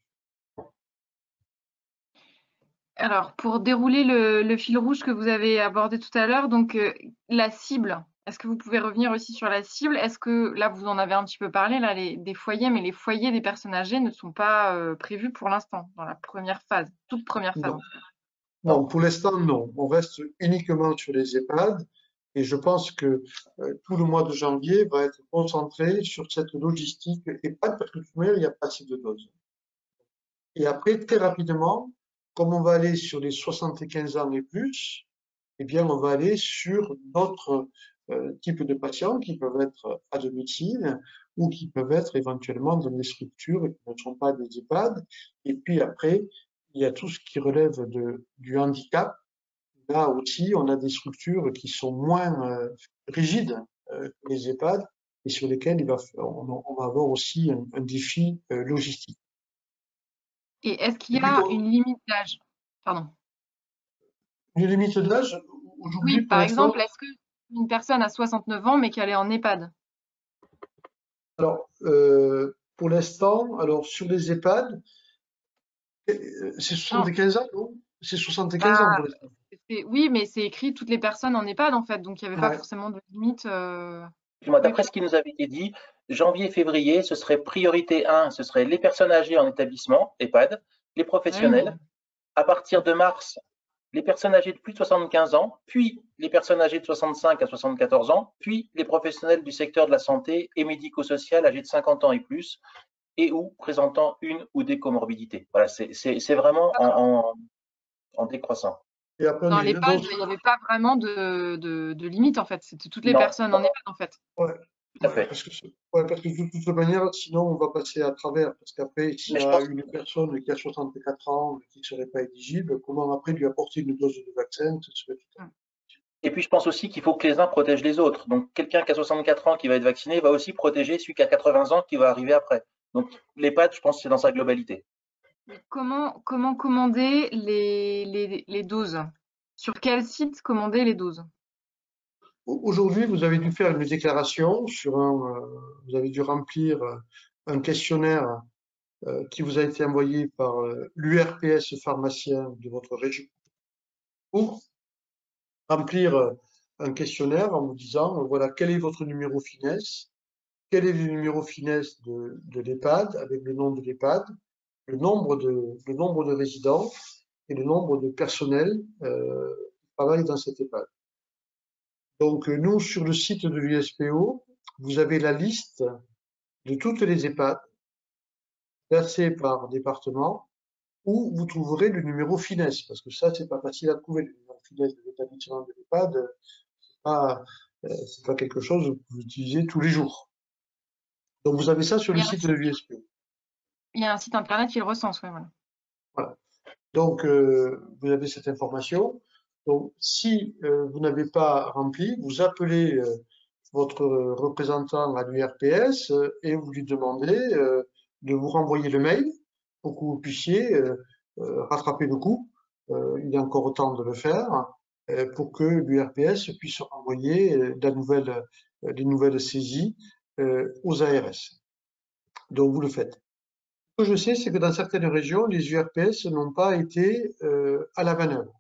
Alors, pour dérouler le, le fil rouge que vous avez abordé tout à l'heure, donc euh, la cible, est-ce que vous pouvez revenir aussi sur la cible? Est-ce que, là, vous en avez un petit peu parlé, là, les, des foyers, mais les foyers des personnes âgées ne sont pas euh, prévus pour l'instant, dans la première phase, toute première phase. Non, non pour l'instant, non. On reste uniquement sur les EHPAD et je pense que euh, tout le mois de janvier va être concentré sur cette logistique EHPAD parce que de toute manière, il n'y a pas assez de doses. Et après, très rapidement, comme on va aller sur les soixante-quinze ans et plus, eh bien, on va aller sur d'autres euh, types de patients qui peuvent être à domicile ou qui peuvent être éventuellement dans des structures qui ne sont pas des EHPAD. Et puis après, il y a tout ce qui relève de, du handicap. Là aussi, on a des structures qui sont moins euh, rigides euh, que les EHPAD et sur lesquelles il va, on, on va avoir aussi un, un défi euh, logistique. Et est-ce qu'il Et y puis a pour une limite d'âge? Pardon. une limite d'âge, Oui, aujourd'hui, pour par l'instant, exemple, est-ce qu'une personne a soixante-neuf ans, mais qu'elle est en EHPAD? alors, euh, pour l'instant, alors sur les EHPAD, euh, c'est Non, soixante-quinze ans, non? C'est soixante-quinze ans bah, pour l'instant. c'est- oui, mais c'est écrit toutes les personnes en EHPAD, en fait, donc il n'y avait pas Ouais. forcément de limite. euh, Moi, Oui, d'après ce qui nous avait été dit, janvier-février, ce serait priorité un, ce serait les personnes âgées en établissement, EHPAD, les oui, mais professionnels. À partir de mars, les personnes âgées de plus de soixante-quinze ans, puis les personnes âgées de soixante-cinq à soixante-quatorze ans, puis les professionnels du secteur de la santé et médico-social âgés de cinquante ans et plus, et ou présentant une ou des comorbidités. Voilà, c'est c'est vraiment en, en, en décroissant. Et après, on dans est l'EHPAD, donc, il n'y avait pas vraiment de, de, de limite, en fait. C'était toutes les Non, personnes en EHPAD, en fait. ouais, tout à ouais, fait. parce que, c'est- ouais, parce que de toute manière, sinon, on va passer à travers. Parce qu'après, s'il y Mais je a pense, une personne qui a soixante-quatre ans qui ne serait pas éligible, comment après lui apporter une dose de vaccin? Ce serait tout à Mm. et puis je pense aussi qu'il faut que les uns protègent les autres. Donc quelqu'un qui a soixante-quatre ans qui va être vacciné va aussi protéger celui qui a quatre-vingts ans qui va arriver après. Donc l'EHPAD, je pense que c'est dans sa globalité. Mais comment, comment commander les, les, les doses? Sur quel site commander les doses? Aujourd'hui, vous avez dû faire une déclaration sur un, euh, vous avez dû remplir euh, un questionnaire euh, qui vous a été envoyé par euh, l'U R P S pharmacien de votre région pour remplir euh, un questionnaire en vous disant, voilà, quel est votre numéro finesse, quel est le numéro finesse de, de l'EHPAD, avec le nom de l'EHPAD, le nombre de, le nombre de résidents et le nombre de personnels euh, qui travaillent dans cette EHPAD. Donc, nous, sur le site de l'U S P O, vous avez la liste de toutes les EHPAD, classées par département, où vous trouverez le numéro finesse, parce que ça, c'est pas facile à trouver. Le numéro finesse de l'établissement de l'EHPAD, c'est pas, euh, c'est pas quelque chose que vous utilisez tous les jours. Donc, vous avez ça sur le site de l'U S P O. Il y a un site internet qui le recense, oui, voilà. Voilà. Donc, euh, vous avez cette information. Donc, si euh, vous n'avez pas rempli, vous appelez euh, votre représentant à l'U R P S euh, et vous lui demandez euh, de vous renvoyer le mail pour que vous puissiez euh, euh, rattraper le coup. Euh, il y a encore temps de le faire euh, pour que l'U R P S puisse renvoyer euh, de la nouvelle, euh, des nouvelles saisies euh, aux A R S. Donc, vous le faites. Ce que je sais, c'est que dans certaines régions, les U R P S n'ont pas été euh, à la manœuvre.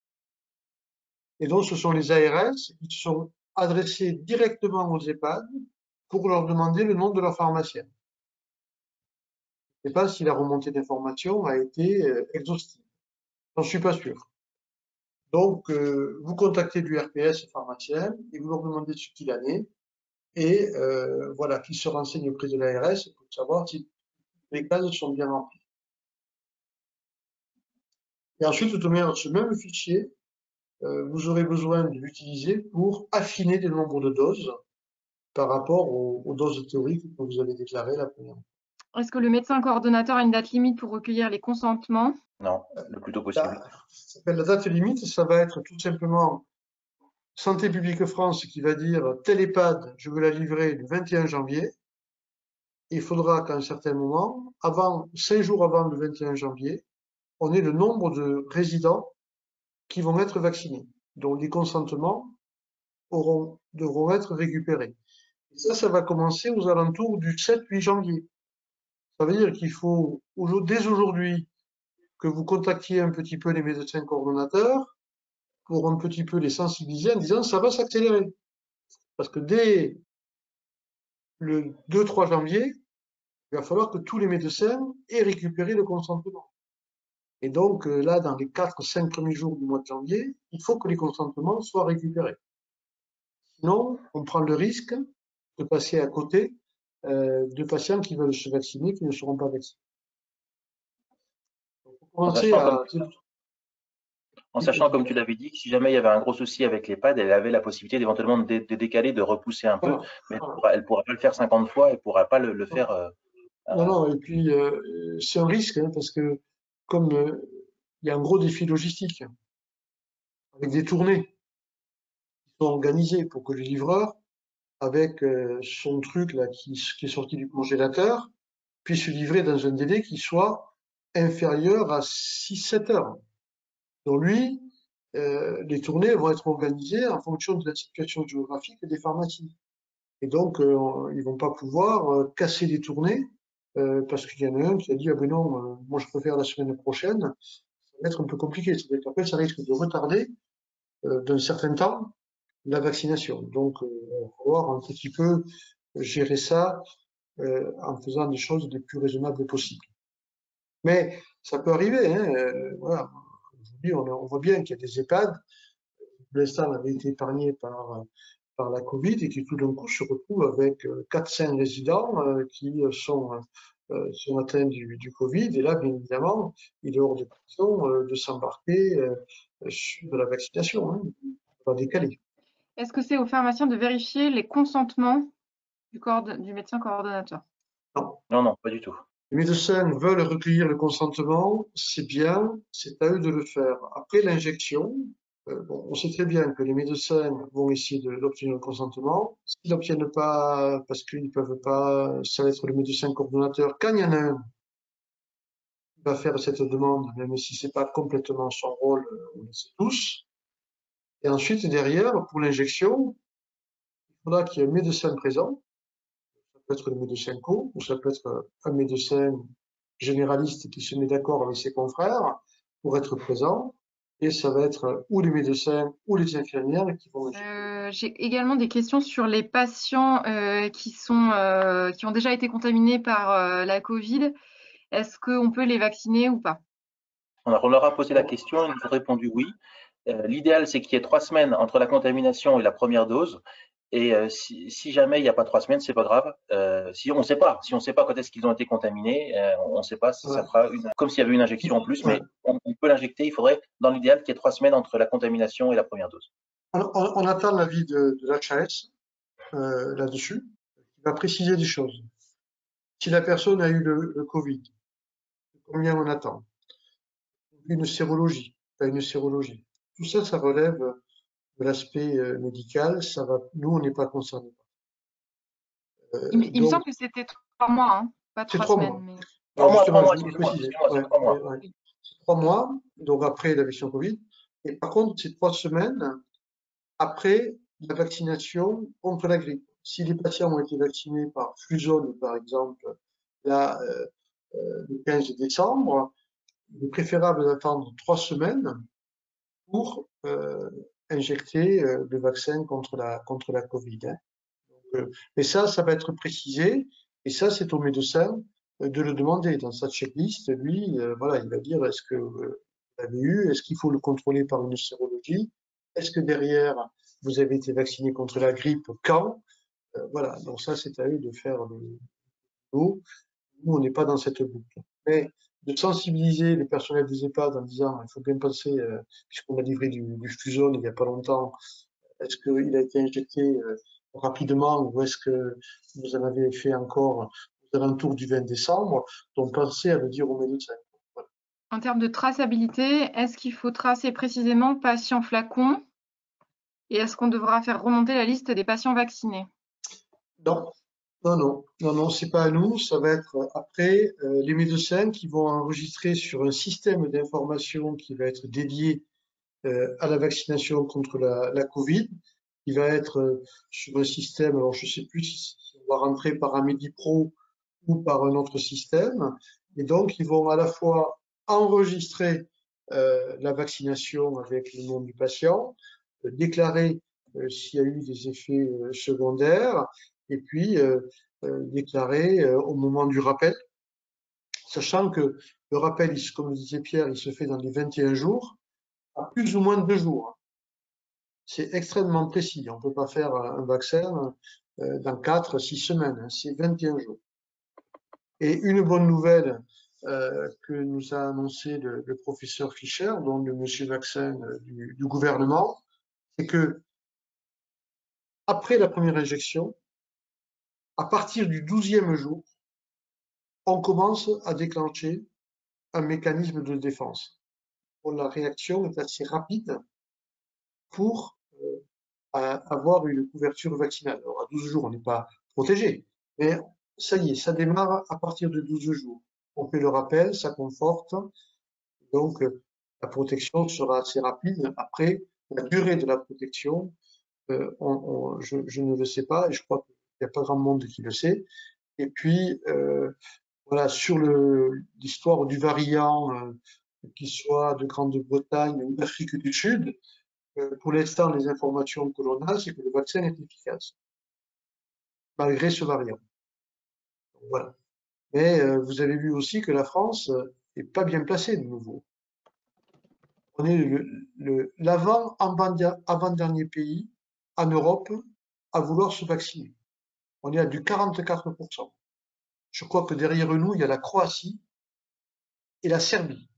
Et donc, ce sont les A R S qui sont adressés directement aux EHPAD pour leur demander le nom de leur pharmacien. Je ne sais pas si la remontée d'informations a été euh, exhaustive. J'en suis pas sûr. Donc, euh, vous contactez l'U R P S pharmacien et vous leur demandez ce qu'il en est. Et euh, voilà, qu'ils se renseignent auprès de l'A R S pour savoir si les cases sont bien remplies. Et ensuite, de manière, ce même fichier, euh, vous aurez besoin de l'utiliser pour affiner le nombre de doses par rapport aux, aux doses théoriques que vous avez déclarées la première fois. Est-ce que le médecin coordonnateur a une date limite pour recueillir les consentements? Non, le plus tôt possible. La, la date limite, ça va être tout simplement Santé publique France qui va dire telle EHPAD, je veux la livrer le vingt et un janvier. Il faudra qu'à un certain moment, avant, cinq jours avant le vingt et un janvier, on ait le nombre de résidents qui vont être vaccinés, dont les consentements auront, devront être récupérés. Et ça, ça va commencer aux alentours du sept huit janvier. Ça veut dire qu'il faut, dès aujourd'hui, que vous contactiez un petit peu les médecins coordonnateurs pour un petit peu les sensibiliser en disant ça va s'accélérer. Parce que dès le deux trois janvier, il va falloir que tous les médecins aient récupéré le consentement. Et donc, là, dans les quatre cinq premiers jours du mois de janvier, il faut que les consentements soient récupérés. Sinon, on prend le risque de passer à côté euh, de patients qui veulent se vacciner, qui ne seront pas vaccinés. Donc, pour commencer à... En sachant, comme tu l'avais dit, que si jamais il y avait un gros souci avec l'EHPAD, elle avait la possibilité d'éventuellement de, de décaler, de repousser un peu, voilà, mais voilà. Elle ne pourra pas le faire cinquante fois, elle ne pourra pas le, le faire. Euh, non, non, et puis euh, c'est un risque, hein, parce que comme euh, il y a un gros défi logistique, avec des tournées qui sont organisées pour que le livreur, avec euh, son truc là qui, qui est sorti du congélateur, puisse livrer dans un délai qui soit inférieur à six sept heures. Donc lui, euh, les tournées vont être organisées en fonction de la situation géographique des pharmacies. Et donc, euh, ils vont pas pouvoir euh, casser les tournées euh, parce qu'il y en a un qui a dit ah ben non, euh, moi je préfère la semaine prochaine. Ça va être un peu compliqué. C'est-à-dire qu'après, ça risque de retarder euh, d'un certain temps la vaccination. Donc, euh, il va falloir un petit peu gérer ça euh, en faisant des choses les plus raisonnables possibles. Mais ça peut arriver. Hein, euh, voilà. Aujourd'hui, on, on voit bien qu'il y a des EHPAD. Pour l'instant, avait été épargné par par la Covid et qui tout d'un coup se retrouvent avec quatre cinq résidents euh, qui sont, euh, sont atteints du, du Covid. Et là, bien évidemment, il est hors de question euh, de s'embarquer euh, sur de la vaccination. Hein. On va décaler. Est-ce que c'est aux pharmaciens de vérifier les consentements du, du médecin coordonnateur? Non. Non, non, pas du tout. Les médecins veulent recueillir le consentement, c'est bien, c'est à eux de le faire. Après l'injection, euh, bon, on sait très bien que les médecins vont essayer d'obtenir le consentement. S'ils n'obtiennent pas, parce qu'ils ne peuvent pas, ça va être le médecin coordonnateur. Quand il y en a un qui va faire cette demande, même si c'est pas complètement son rôle, on le sait tous. Et ensuite, derrière, pour l'injection, il faudra qu'il y ait un médecin présent. Ça peut être le médecin co, ou ça peut être un médecin généraliste qui se met d'accord avec ses confrères pour être présent et ça va être ou les médecins ou les infirmières qui vont injecter. Euh, j'ai également des questions sur les patients euh, qui sont, euh, qui ont déjà été contaminés par euh, la Covid. Est-ce qu'on peut les vacciner ou pas? Alors, on leur a posé la question, ils nous ont répondu oui. Euh, L'idéal, c'est qu'il y ait trois semaines entre la contamination et la première dose. Et euh, si, si jamais il n'y a pas trois semaines, c'est pas grave. Euh, si on ne sait pas, si on ne sait pas quand est-ce qu'ils ont été contaminés, euh, on ne sait pas, ça Ouais. fera une, comme s'il y avait une injection en plus, Ouais. mais on, on peut l'injecter. Il faudrait, dans l'idéal, qu'il y ait trois semaines entre la contamination et la première dose. Alors, on, on attend l'avis de, de l'H A S euh, là-dessus, qui va préciser des choses. Si la personne a eu le, le Covid, combien on attend? Une sérologie, pas une sérologie. Tout ça, ça relève de l'aspect euh, médical. Ça va, nous, on n'est pas concernés. Euh, Il, me il me semble donc, que c'était trois mois, hein, pas c'est trois trois semaines. mois. Mais... Trois Alors mois, trois justement, je mois, vais vous excusez-moi, préciser. excusez-moi, c'est Ouais, trois ouais, mois. ouais. Oui. C'est trois mois, donc après la vaccination Covid. Et par contre, c'est trois semaines après la vaccination contre la grippe. Si les patients ont été vaccinés par Fluzone, par exemple, là, euh, euh, le quinze décembre, il est préférable d'attendre trois semaines pour euh, injecter euh, le vaccin contre la, contre la Covid. Hein. Donc, euh, et ça, ça va être précisé, et ça, c'est au médecin euh, de le demander. Dans sa checklist, lui, euh, voilà, il va dire est-ce que euh, vous l'avez eu, est-ce qu'il faut le contrôler par une sérologie, est-ce que derrière vous avez été vacciné contre la grippe, quand, euh, voilà. Donc ça, c'est à eux de faire le boulot. Nous, on n'est pas dans cette boucle. Mais de sensibiliser le personnel des EHPAD en disant il faut bien penser, euh, puisqu'on a livré du, du Fluzone il n'y a pas longtemps, est-ce qu'il a été injecté euh, rapidement ou est-ce que vous en avez fait encore aux alentours du vingt décembre? Donc pensez à le dire aux médecins. Voilà. En termes de traçabilité, est-ce qu'il faut tracer précisément patient flacon et est-ce qu'on devra faire remonter la liste des patients vaccinés? Non, non, non, non, non, c'est pas à nous, ça va être après euh, les médecins qui vont enregistrer sur un système d'information qui va être dédié euh, à la vaccination contre la, la Covid, qui va être euh, sur un système, alors je sais plus si on va rentrer par un Medipro ou par un autre système, et donc ils vont à la fois enregistrer euh, la vaccination avec le nom du patient, euh, déclarer euh, s'il y a eu des effets euh, secondaires, et puis euh, euh, déclarer euh, au moment du rappel, sachant que le rappel, il, comme le disait Pierre, il se fait dans les vingt et un jours, à plus ou moins de deux jours. C'est extrêmement précis. On ne peut pas faire un vaccin euh, dans quatre, six semaines. C'est vingt et un jours. Et une bonne nouvelle euh, que nous a annoncé le, le professeur Fischer, donc le monsieur vaccin euh, du, du gouvernement, c'est que après la première injection, à partir du douzième jour, on commence à déclencher un mécanisme de défense. Bon, la réaction est assez rapide pour euh, avoir une couverture vaccinale. Alors, à douze jours, on n'est pas protégé, mais ça y est, ça démarre à partir de douze jours. On fait le rappel, ça conforte, donc euh, la protection sera assez rapide. Après, la durée de la protection, euh, on, on, je, je ne le sais pas, et je crois qu'il n'y a pas grand monde qui le sait. Et puis, euh, voilà, sur l'histoire du variant, euh, qu'il soit de Grande-Bretagne ou d'Afrique du Sud, euh, pour l'instant, les informations que l'on a, c'est que le vaccin est efficace, malgré ce variant. Donc, voilà. Mais euh, vous avez vu aussi que la France euh, est pas bien placée de nouveau. On est le, le, l'avant avant-dernier pays en Europe à vouloir se vacciner. On est à du quarante-quatre pour cent. Je crois que derrière nous, il y a la Croatie et la Serbie.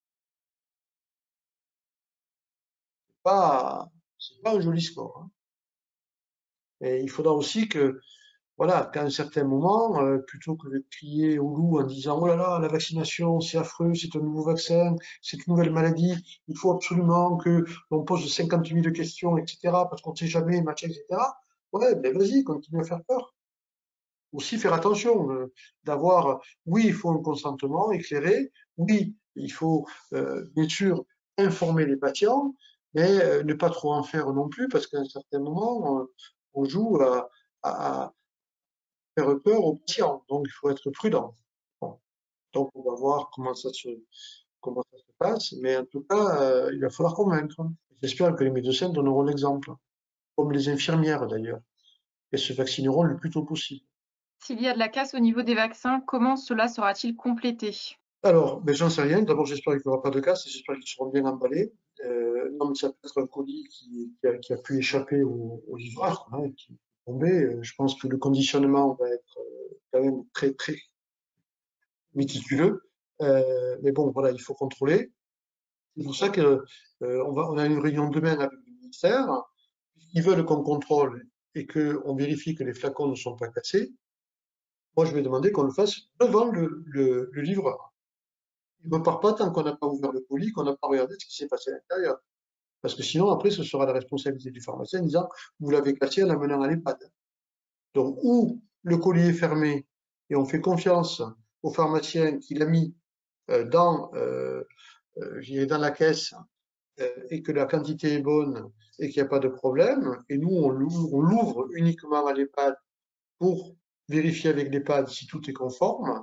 C'est pas, c'est pas un joli score. Hein. Et il faudra aussi que, voilà, qu'à un certain moment, euh, plutôt que de crier au loup en disant oh là là, la vaccination, c'est affreux, c'est un nouveau vaccin, c'est une nouvelle maladie, il faut absolument que l'on pose cinquante mille questions, et cetera, parce qu'on ne sait jamais, machin, et cetera. Ouais, ben vas-y, continue à faire peur. Aussi faire attention, euh, d'avoir, oui, il faut un consentement éclairé, oui, il faut euh, bien sûr informer les patients, mais euh, ne pas trop en faire non plus, parce qu'à un certain moment, euh, on joue à, à, faire peur aux patients, donc il faut être prudent. Bon. Donc on va voir comment ça se, comment ça se passe, mais en tout cas, euh, il va falloir convaincre. J'espère que les médecins donneront l'exemple, comme les infirmières d'ailleurs, et se vaccineront le plus tôt possible. S'il y a de la casse au niveau des vaccins, comment cela sera-t-il complété? Alors, ben, j'en sais rien. D'abord, j'espère qu'il n'y aura pas de casse et j'espère qu'ils seront bien emballés. Euh, non, mais ça peut être un colis qui, qui, a, qui a pu échapper au, au livreur, hein, qui est tombé. Euh, Je pense que le conditionnement va être euh, quand même très, très méticuleux. Euh, mais bon, voilà, il faut contrôler. C'est pour ça que euh, on va, on a une réunion demain avec le ministère. Ils veulent qu'on contrôle et qu'on vérifie que les flacons ne sont pas cassés. Moi, je vais demander qu'on le fasse devant le, le, le livreur. Il ne repart pas tant qu'on n'a pas ouvert le colis, qu'on n'a pas regardé ce qui s'est passé à l'intérieur. Parce que sinon, après, ce sera la responsabilité du pharmacien en disant, vous l'avez cassé en l'amenant à l'EHPAD. Donc, ou le colis est fermé et on fait confiance au pharmacien qui l'a mis euh, dans, euh, euh, dans la caisse euh, et que la quantité est bonne et qu'il n'y a pas de problème, et nous, on l'ouvre uniquement à l'EHPAD pour vérifier avec l'EHPAD si tout est conforme,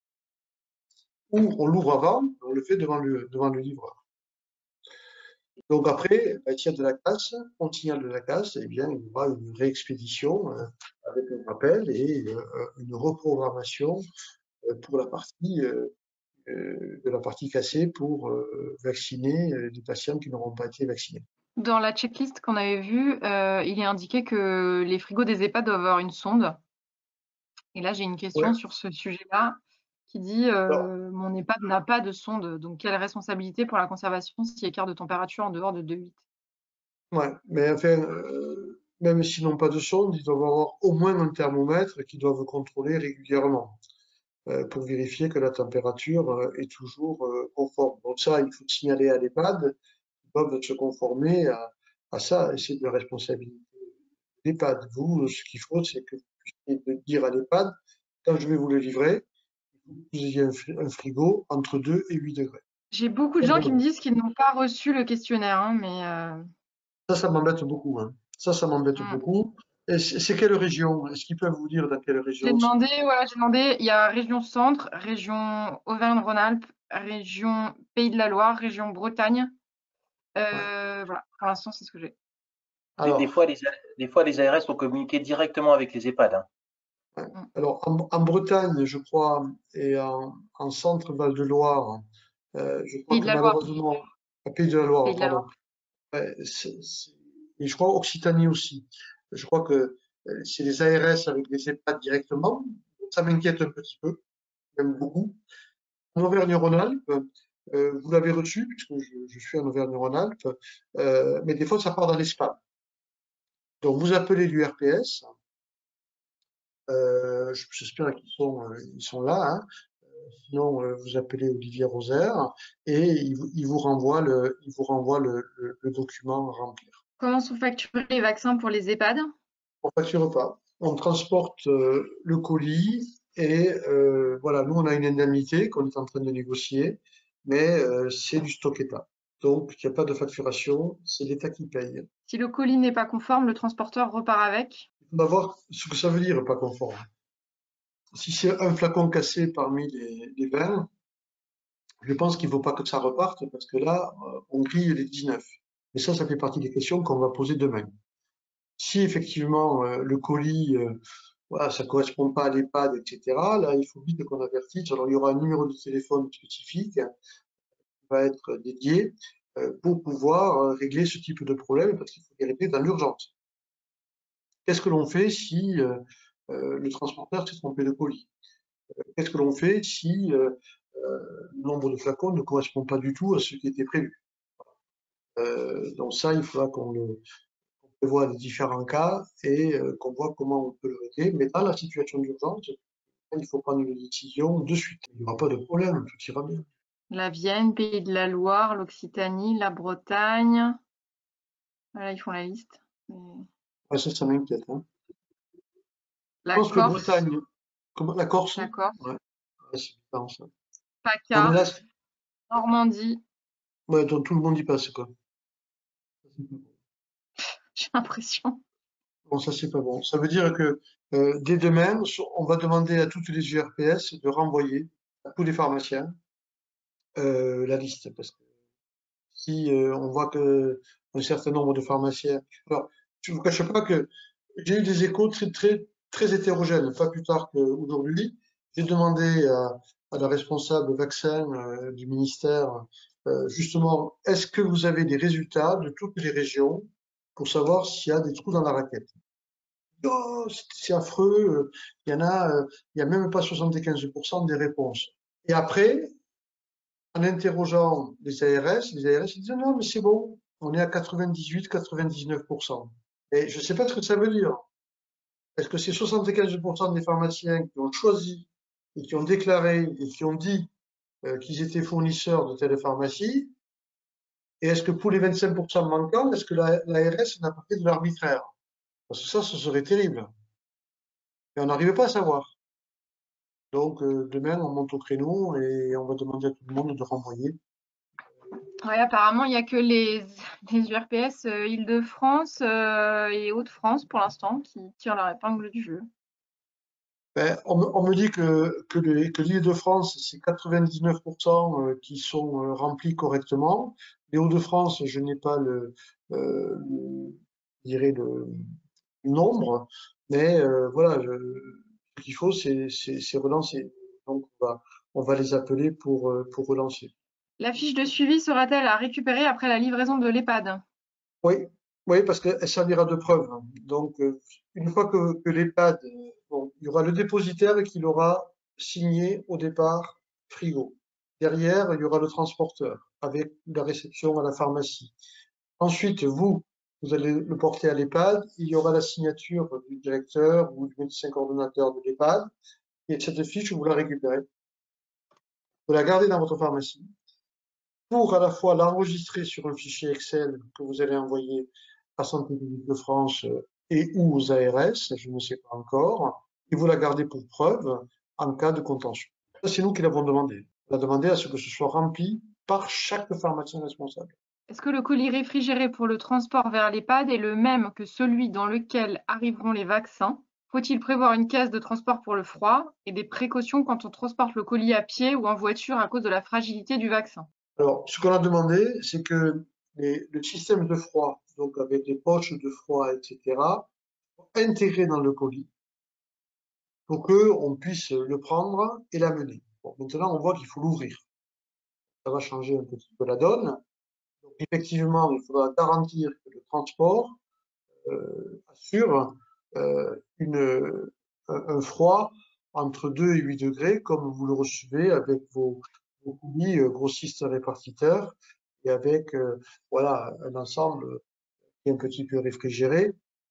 ou on l'ouvre avant, on le fait devant le, devant le livreur. Donc après, bah, s'il y a de la casse, on signale de la casse, eh bien, il y aura une réexpédition euh, avec un rappel et euh, une reprogrammation euh, pour la partie euh, euh, de la partie cassée pour euh, vacciner euh, les patients qui n'auront pas été vaccinés. Dans la checklist qu'on avait vue, euh, il est indiqué que les frigos des EHPAD doivent avoir une sonde. Et là, j'ai une question Ouais. sur ce sujet-là qui dit Alors, euh, mon EHPAD n'a pas de sonde, donc quelle responsabilité pour la conservation si écart de température en dehors de deux virgule huit? ouais, mais enfin, euh, même s'ils n'ont pas de sonde, ils doivent avoir au moins un thermomètre qu'ils doivent contrôler régulièrement euh, pour vérifier que la température euh, est toujours euh, conforme. Donc ça, il faut signaler à l'EHPAD, ils doivent se conformer à, à ça, et c'est de la responsabilité de l'EHPAD. Vous, ce qu'il faut, c'est que vous puissiez dire à l'EHPAD, quand je vais vous le livrer, vous ayez un, un frigo entre deux et huit degrés. J'ai beaucoup de gens qui me disent qu'ils n'ont pas reçu le questionnaire, hein, mais euh, Ça, ça m'embête beaucoup. Hein. Ça, ça m'embête hmm. beaucoup. Et c'est quelle région? Est-ce qu'ils peuvent vous dire dans quelle J'ai région? demandé, ouais, j'ai demandé, il y a région Centre, région Auvergne-Rhône-Alpes, région Pays de la Loire, région Bretagne. Ouais. Euh, voilà, pour l'instant, c'est ce que j'ai. Des, des Alors, fois, les, des fois, les A R S ont communiqué directement avec les EHPAD. Hein. ouais. Hmm. Alors en, en Bretagne, je crois, et en, en centre Val-de-Loire, euh, je crois Pays de que la Loire, malheureusement, à Pays de la Pays Loire, de la pardon, Loire. ouais, c'est- c'est- et je crois Occitanie aussi. Je crois que euh, c'est les A R S avec les EHPAD directement. Ça m'inquiète un petit peu, même beaucoup. En Auvergne-Rhône-Alpes, euh, vous l'avez reçu, puisque je, je suis en Auvergne-Rhône-Alpes, euh, mais des fois ça part dans les spams. Donc vous appelez l'U R P S, euh, j'espère qu'ils sont, euh, ils sont là, hein. Sinon euh, vous appelez Olivier Rosaire et il, vous- il vous renvoie le, il vous renvoie le, le- le document à remplir. Comment sont facturés les vaccins pour les EHPAD? On facture pas, on transporte euh, le colis et euh, voilà, nous on a une indemnité qu'on est en train de négocier, mais euh, c'est du stock État. Donc il n'y a pas de facturation, c'est l'État qui paye. Si le colis n'est pas conforme, le transporteur repart avec. On va voir ce que ça veut dire pas conforme. Si c'est un flacon cassé parmi les, les vingt, je pense qu'il ne faut pas que ça reparte parce que là, euh, on grille les dix-neuf. Mais ça, ça fait partie des questions qu'on va poser demain. Si effectivement euh, le colis, euh, voilà, ça correspond pas à l'EHPAD, et cetera, là, il faut vite qu'on avertisse. Alors, il y aura un numéro de téléphone spécifique qui va être dédié euh, pour pouvoir euh, régler ce type de problème parce qu'il faut les régler dans l'urgence. Qu'est-ce que l'on fait si euh, euh, le transporteur s'est trompé de colis? Qu'est-ce que l'on fait si euh, euh, le nombre de flacons ne correspond pas du tout à ce qui était prévu? Euh, donc ça, il faudra qu'on le qu'on prévoie les différents cas et euh, qu'on voit comment on peut le régler. Mais dans la situation d'urgence, il faut prendre une décision de suite. Il n'y aura pas de problème, tout ira bien. La Vienne, Pays de la Loire, l'Occitanie, la Bretagne. Voilà, ils font la liste. Mais Ouais, ça, ça m'inquiète. Hein. Je la pense que Corse, Bretagne, comme la Corse, la Corse, ouais, ouais, c'est bien ça. Non, mais PACA, là, Normandie, ouais, donc, tout le monde y passe, quoi. j'ai l'impression. Bon, ça, c'est pas bon. Ça veut dire que euh, dès demain, on va demander à toutes les U R P S de renvoyer à tous les pharmaciens euh, la liste, parce que si euh, on voit que un certain nombre de pharmaciens. Alors, je ne vous cache pas que j'ai eu des échos très, très, très hétérogènes. Pas plus tard qu'aujourd'hui, j'ai demandé à, à la responsable vaccin euh, du ministère, euh, justement, est-ce que vous avez des résultats de toutes les régions pour savoir s'il y a des trous dans la raquette? Oh, c'est c'est affreux, euh, il y en a, euh, il y a même pas soixante-quinze pour cent des réponses. Et après, en interrogeant les A R S, les A R S ils disent non, mais c'est bon, on est à quatre-vingt-dix-huit, quatre-vingt-dix-neuf pour cent. Et je ne sais pas ce que ça veut dire. Est-ce que c'est soixante-quinze pour cent des pharmaciens qui ont choisi et qui ont déclaré et qui ont dit euh, qu'ils étaient fournisseurs de telle pharmacie? Et est-ce que pour les vingt-cinq pour cent manquants, est-ce que l'A R S n'a pas fait de l'arbitraire? Parce que ça, ce serait terrible. Et on n'arrive pas à savoir. Donc, euh, demain, on monte au créneau et on va demander à tout le monde de renvoyer. Ouais, apparemment, il n'y a que les, les U R P S euh, Île-de-France euh, et Hauts-de-France pour l'instant qui tirent leur épingle du jeu. Ben, on, me, on me dit que, que, le- que l'Île-de-France, c'est quatre-vingt-dix-neuf pour cent euh, qui sont euh, remplis correctement. Les Hauts-de-France, je n'ai pas le, euh, le- je dirais le nombre, mais euh, voilà, je- ce qu'il faut, c'est c'est- c'est relancer. Donc, on va, on va les appeler pour, euh, pour relancer. La fiche de suivi sera-t-elle à récupérer après la livraison de l'EHPAD? Oui, oui, parce qu'elle servira de preuve. Donc, euh, une fois que, que l'EHPAD, euh, bon, il y aura le dépositaire qui l'aura signé au départ frigo. Derrière, il y aura le transporteur avec la réception à la pharmacie. Ensuite, vous, vous allez le porter à l'EHPAD. Il y aura la signature du directeur ou du médecin coordonnateur de l'EHPAD. Et cette fiche, vous la récupérez. Vous la gardez dans votre pharmacie pour à la fois l'enregistrer sur un fichier Excel que vous allez envoyer à Santé publique de France euh, et ou aux A R S, je ne sais pas encore, et vous la gardez pour preuve en cas de contentieux. C'est nous qui l'avons demandé. On a demandé à ce que ce soit rempli par chaque pharmacien responsable. Est-ce que le colis réfrigéré pour le transport vers l'EHPAD est le même que celui dans lequel arriveront les vaccins? Faut-il prévoir une caisse de transport pour le froid et des précautions quand on transporte le colis à pied ou en voiture à cause de la fragilité du vaccin? Alors, ce qu'on a demandé, c'est que les, le système de froid, donc avec des poches de froid, et cetera, intégré dans le colis pour qu'on puisse le prendre et l'amener. Bon, maintenant, on voit qu'il faut l'ouvrir. Ça va changer un petit peu la donne. Donc, effectivement, il faudra garantir que le transport euh, assure euh, une, un, un froid entre deux et huit degrés, comme vous le recevez avec vos, vos colis euh, grossistes répartiteurs et avec euh, voilà, un ensemble qui est un petit peu réfrigéré.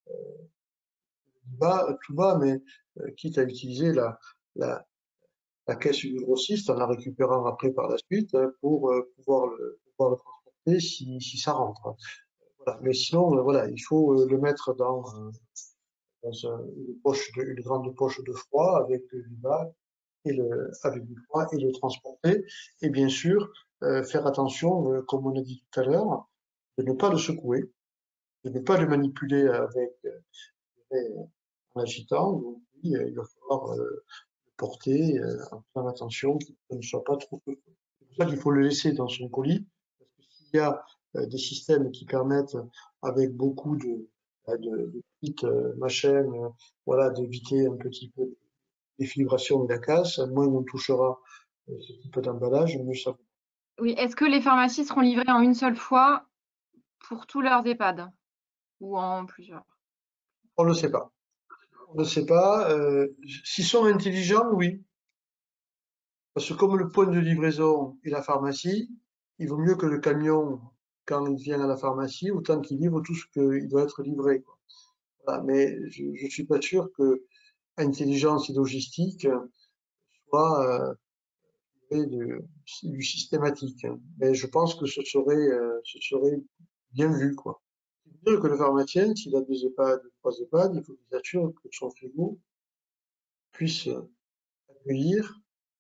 Bas, tout bas, mais euh, quitte à utiliser la, la, la caisse du grossiste en la récupérant après par la suite hein, pour euh, pouvoir, le, pouvoir le transporter si, si ça rentre. Voilà. Mais sinon, euh, voilà, il faut euh, le mettre dans, euh, dans un- une poche de, une grande poche de froid avec euh, du bas et le, avec du froid et le transporter. Et bien sûr, euh, faire attention, euh, comme on a dit tout à l'heure, de ne pas le secouer, de ne pas le manipuler avec euh, en agitant. Donc, oui, euh, il va falloir euh, le porter euh, en faisant attention qu'il ne soit pas trop secoué. C'est pour ça qu'il faut le laisser dans son colis, parce que s'il y a euh, des systèmes qui permettent, avec beaucoup de, euh, de, de petites euh, machines, euh, voilà, d'éviter un petit peu les vibrations de la casse, moins on touchera euh, ce type d'emballage, mieux ça. Oui, est-ce que les pharmacies seront livrées en une seule fois pour tous leurs EHPAD ou en plusieurs? On ne le sait pas. On ne sait pas. Euh, S'ils sont intelligents, oui. Parce que comme le point de livraison est la pharmacie, il vaut mieux que le camion, quand il vient à la pharmacie, autant qu'il livre tout ce qu'il doit être livré, quoi. Voilà. Mais je ne suis pas sûr que intelligence et logistique soient euh, du, du systématique. Mais je pense que ce serait, euh, ce serait bien vu, quoi. C'est sûr que le pharmacien, s'il a deux EHPAD, trois EHPAD, il faut qu'il s'assure que son frigo puisse accueillir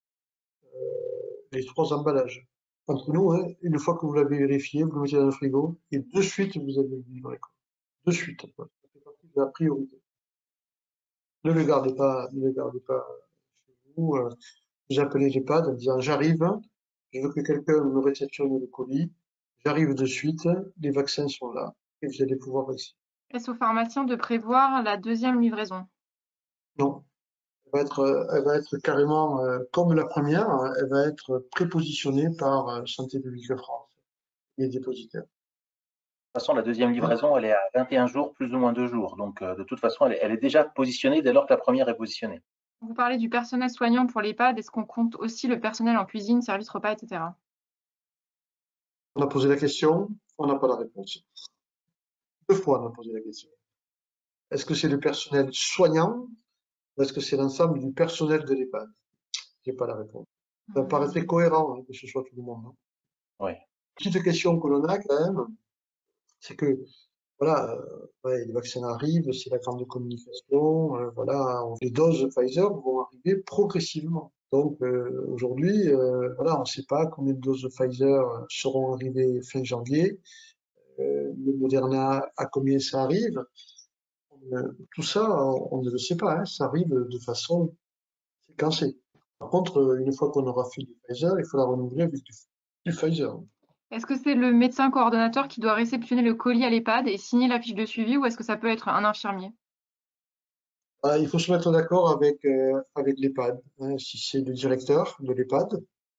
les trois emballages. Entre nous, hein, une fois que vous l'avez vérifié, vous le mettez dans le frigo et de suite vous avez le livret. De suite. Quoi. Ça fait partie de la priorité. Ne le gardez pas, ne le gardez pas chez vous. Euh, vous appelez l'EHPAD en disant j'arrive, Je veux que quelqu'un me réceptionne le colis. J'arrive de suite, les vaccins sont là et vous allez pouvoir ici. Est-ce aux pharmaciens de prévoir la deuxième livraison? Non, elle va être, euh, elle va être carrément euh, comme la première, hein, elle va être prépositionnée par euh, Santé publique France, les dépositaires. De toute façon, la deuxième livraison, elle est à vingt et un jours, plus ou moins deux jours. Donc, euh, de toute façon, elle est, elle est déjà positionnée dès lors que la première est positionnée. Vous parlez du personnel soignant pour l'EHPAD. Est-ce qu'on compte aussi le personnel en cuisine, service repas, et cetera? On a posé la question, on n'a pas la réponse. Deux fois, on a posé la question. Est-ce que c'est le personnel soignant ou est-ce que c'est l'ensemble du personnel de l'EHPAD? Je n'ai pas la réponse. Ça me paraît très cohérent hein, que ce soit tout le monde. Hein. Oui. Petite question que l'on a quand même, c'est que voilà, euh, ouais, les vaccins arrivent, c'est la grande communication, euh, voilà, les doses Pfizer vont arriver progressivement. Donc euh, aujourd'hui, euh, voilà, on ne sait pas combien de doses Pfizer seront arrivées fin janvier, euh, le Moderna, à combien ça arrive. Euh, tout ça, on, on ne le sait pas, hein, ça arrive de façon séquencée. Par contre, une fois qu'on aura fait du Pfizer, il faudra renouveler avec du, du Pfizer. Est-ce que c'est le médecin coordonnateur qui doit réceptionner le colis à l'EHPAD et signer la fiche de suivi ou est-ce que ça peut être un infirmier? Ah, il faut se mettre d'accord avec, euh, avec l'EHPAD, hein, si c'est le directeur de l'EHPAD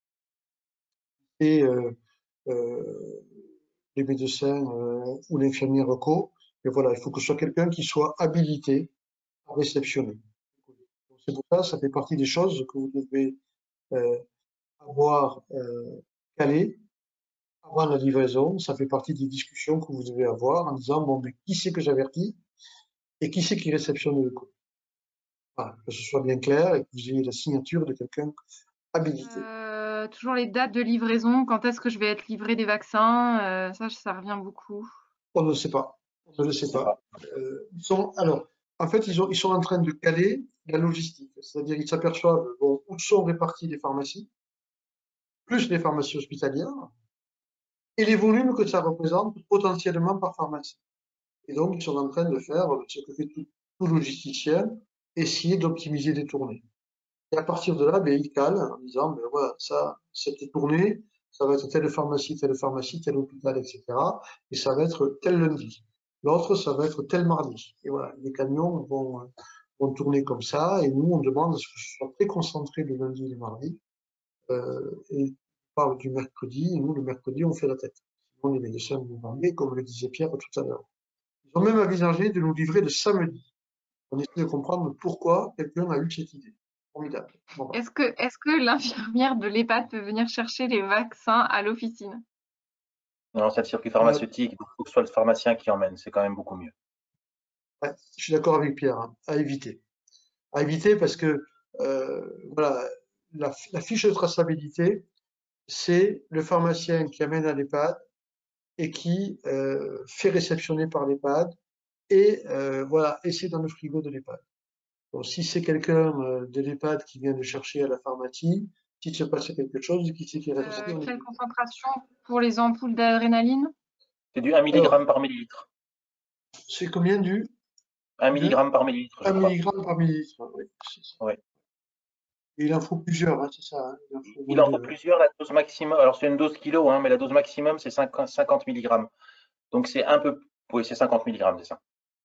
et euh, euh, les médecins euh, ou l'infirmier reco. Et voilà, il faut que ce soit quelqu'un qui soit habilité à réceptionner. C'est pour ça, ça fait partie des choses que vous devez euh, avoir euh, calées avant la livraison. Ça fait partie des discussions que vous devez avoir en disant, bon, mais qui c'est que j'avertis et qui c'est qui réceptionne le colis. Voilà, que ce soit bien clair et que vous ayez la signature de quelqu'un habilité. Euh, toujours les dates de livraison, quand est-ce que je vais être livré des vaccins, euh, ça, ça revient beaucoup. On ne le sait pas. On ne le sait Je sais pas. pas. Euh, ils sont, alors, en fait, ils, ont, ils sont en train de caler la logistique. C'est-à-dire, ils s'aperçoivent bon, où sont réparties les pharmacies, plus les pharmacies hospitalières, et les volumes que ça représente potentiellement par pharmacie. Et donc, ils sont en train de faire ce que fait tout, tout logisticien, essayer d'optimiser les tournées. Et à partir de là, ben, ils calent en disant, ben voilà, ça, cette tournée, ça va être telle pharmacie, telle pharmacie, tel hôpital, et cetera. Et ça va être tel lundi. L'autre, ça va être tel mardi. Et voilà, les camions vont, vont tourner comme ça. Et nous, on demande à ce que ce soit très concentré le lundi et le mardi. Euh, et on parle du mercredi. Et nous, le mercredi, on fait la tête. Sinon, les médecins nous vendent, comme le disait Pierre tout à l'heure. Ils ont même envisagé de nous livrer le samedi. On essaie de comprendre pourquoi quelqu'un a eu cette idée. Formidable. Bon, Est-ce que, est-ce que l'infirmière de l'EHPAD peut venir chercher les vaccins à l'officine? Non, c'est le circuit euh, pharmaceutique, donc il faut que ce soit le pharmacien qui emmène. C'est quand même beaucoup mieux. ouais, je suis d'accord avec Pierre, hein, à éviter. À éviter parce que euh, voilà, la, la fiche de traçabilité, c'est le pharmacien qui amène à l'EHPAD et qui euh, fait réceptionner par l'EHPAD et euh, voilà, et c'est dans le frigo de l'EHPAD. Donc, si c'est quelqu'un euh, de l'EHPAD qui vient le chercher à la pharmacie, s'il se passe quelque chose, qui c'est qui est Euh, responsable? quelle concentration pour les ampoules d'adrénaline? C'est du un Alors, milligramme par millilitre. c'est combien du un de milligramme par millilitre, je un crois. milligramme par millilitre, oui, c'est ça. Ouais. Et il en faut plusieurs, hein, c'est ça, hein, il en faut au Il moins en faut deux. Hein. plusieurs. La dose maximum, alors c'est une dose kilo, hein, mais la dose maximum, c'est cinquante milligrammes. Donc c'est un peu, oui, c'est cinquante milligrammes, c'est ça.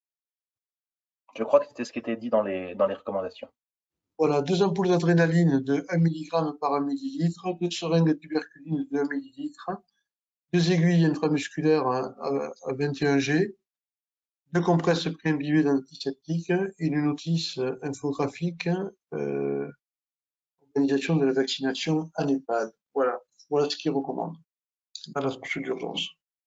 Je crois que c'était ce qui était dit dans les, dans les recommandations. Voilà, deux ampoules d'adrénaline de un milligramme par un millilitre, deux seringues de tuberculine de un millilitre, deux aiguilles intramusculaires à, à, à vingt et un G, deux compresses pré-imbibées d'antiseptiques et une notice infographique euh, organisation de la vaccination en EHPAD. Voilà, voilà ce qu'ils recommandent dans la procédure d'urgence.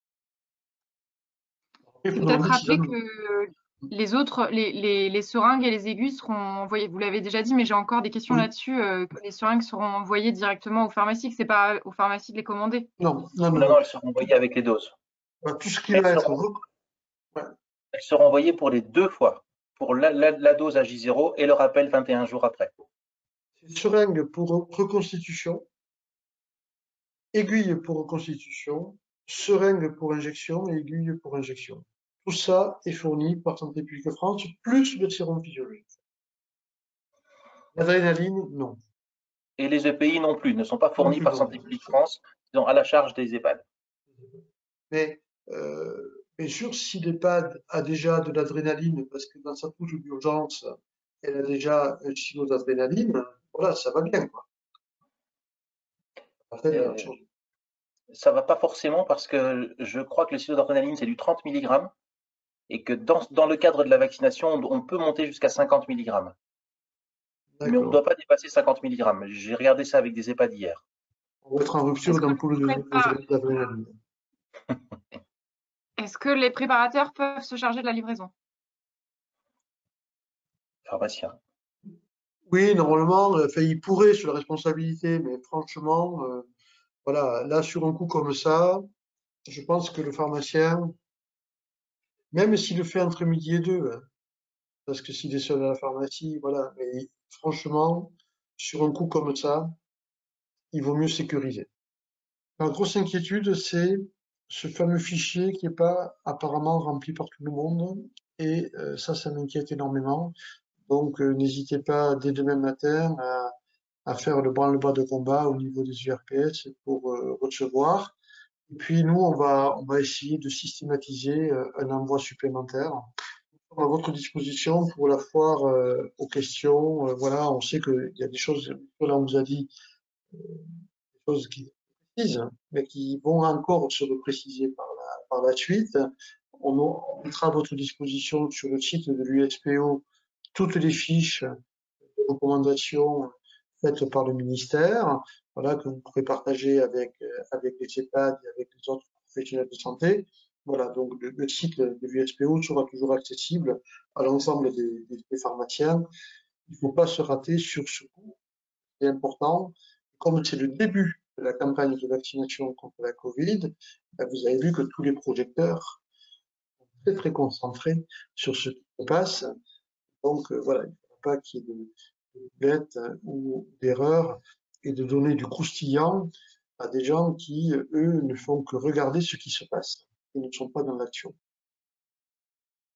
Il faut Peut-être demander si rappeler que les autres, les, les, les seringues et les aiguilles seront envoyées, vous l'avez déjà dit, mais j'ai encore des questions oui. là-dessus, euh, que les seringues seront envoyées directement aux pharmacies, que c'est pas aux pharmacies de les commander. Non, non, non, Non, non, non. elles seront envoyées avec les doses. Voilà, tout ce qui Mais elles va être seront, ouais. elles seront envoyées pour les deux fois, pour la, la, la dose à J zéro et le rappel vingt et un jours après. Seringue pour reconstitution, aiguille pour reconstitution, seringue pour injection et aiguille pour injection. Tout ça est fourni par Santé publique France, plus le sérum physiologique. L'adrénaline, non. Et les E P I non plus, ne sont pas Non fournis plus, par non. Santé publique France, ils sont à la charge des EHPAD. Mais euh, bien sûr, si l'EHPAD a déjà de l'adrénaline, parce que dans sa couche d'urgence, elle a déjà un kilo d'adrénaline, voilà, ça va bien, quoi. Après, la Euh, chose. ça va pas forcément parce que je crois que le silo d'adrénaline, c'est du trente milligrammes et que dans, dans le cadre de la vaccination, on, on peut monter jusqu'à cinquante milligrammes. Mais on ne D'accord. doit pas dépasser cinquante milligrammes. J'ai regardé ça avec des EHPAD hier. On va être en rupture Est-ce que, d'ampoule les de- prépa- d'adrénaline. est-ce que les préparateurs peuvent se charger de la livraison? Pharmacien. Oui, normalement, euh, enfin, il pourrait sur la responsabilité, mais franchement, euh, voilà, là, sur un coup comme ça, je pense que le pharmacien, même s'il le fait entre midi et deux, hein, parce que s'il est seul à la pharmacie, voilà, mais franchement, sur un coup comme ça, il vaut mieux sécuriser. Ma grosse inquiétude, c'est ce fameux fichier qui n'est pas apparemment rempli par tout le monde, et euh, ça, ça m'inquiète énormément. Donc, euh, n'hésitez pas dès demain matin à, à faire le branle-bas de combat au niveau des U R P S pour euh, recevoir. Et puis, nous, on va, on va essayer de systématiser euh, un envoi supplémentaire à votre disposition pour la foire euh, aux questions. Euh, voilà, on sait qu'il y a des choses, là, on nous a dit des choses qui précisent, mais qui vont encore se repréciser par la, par la suite. On, on mettra à votre disposition sur le site de l'U S P O toutes les fiches de recommandations faites par le ministère, voilà, que vous pourrez partager avec, avec les EHPAD et avec les autres professionnels de santé. Voilà, donc le, le site de l'U S P O sera toujours accessible à l'ensemble des, des, des pharmaciens. Il ne faut pas se rater sur ce coup, c'est important. Comme c'est le début de la campagne de vaccination contre la Covid, vous avez vu que tous les projecteurs sont très très concentrés sur ce qui se passe. Donc euh, voilà, il ne faut pas qu'il y ait de, de bêtes ou d'erreurs et de donner du croustillant à des gens qui, eux, ne font que regarder ce qui se passe et ne sont pas dans l'action.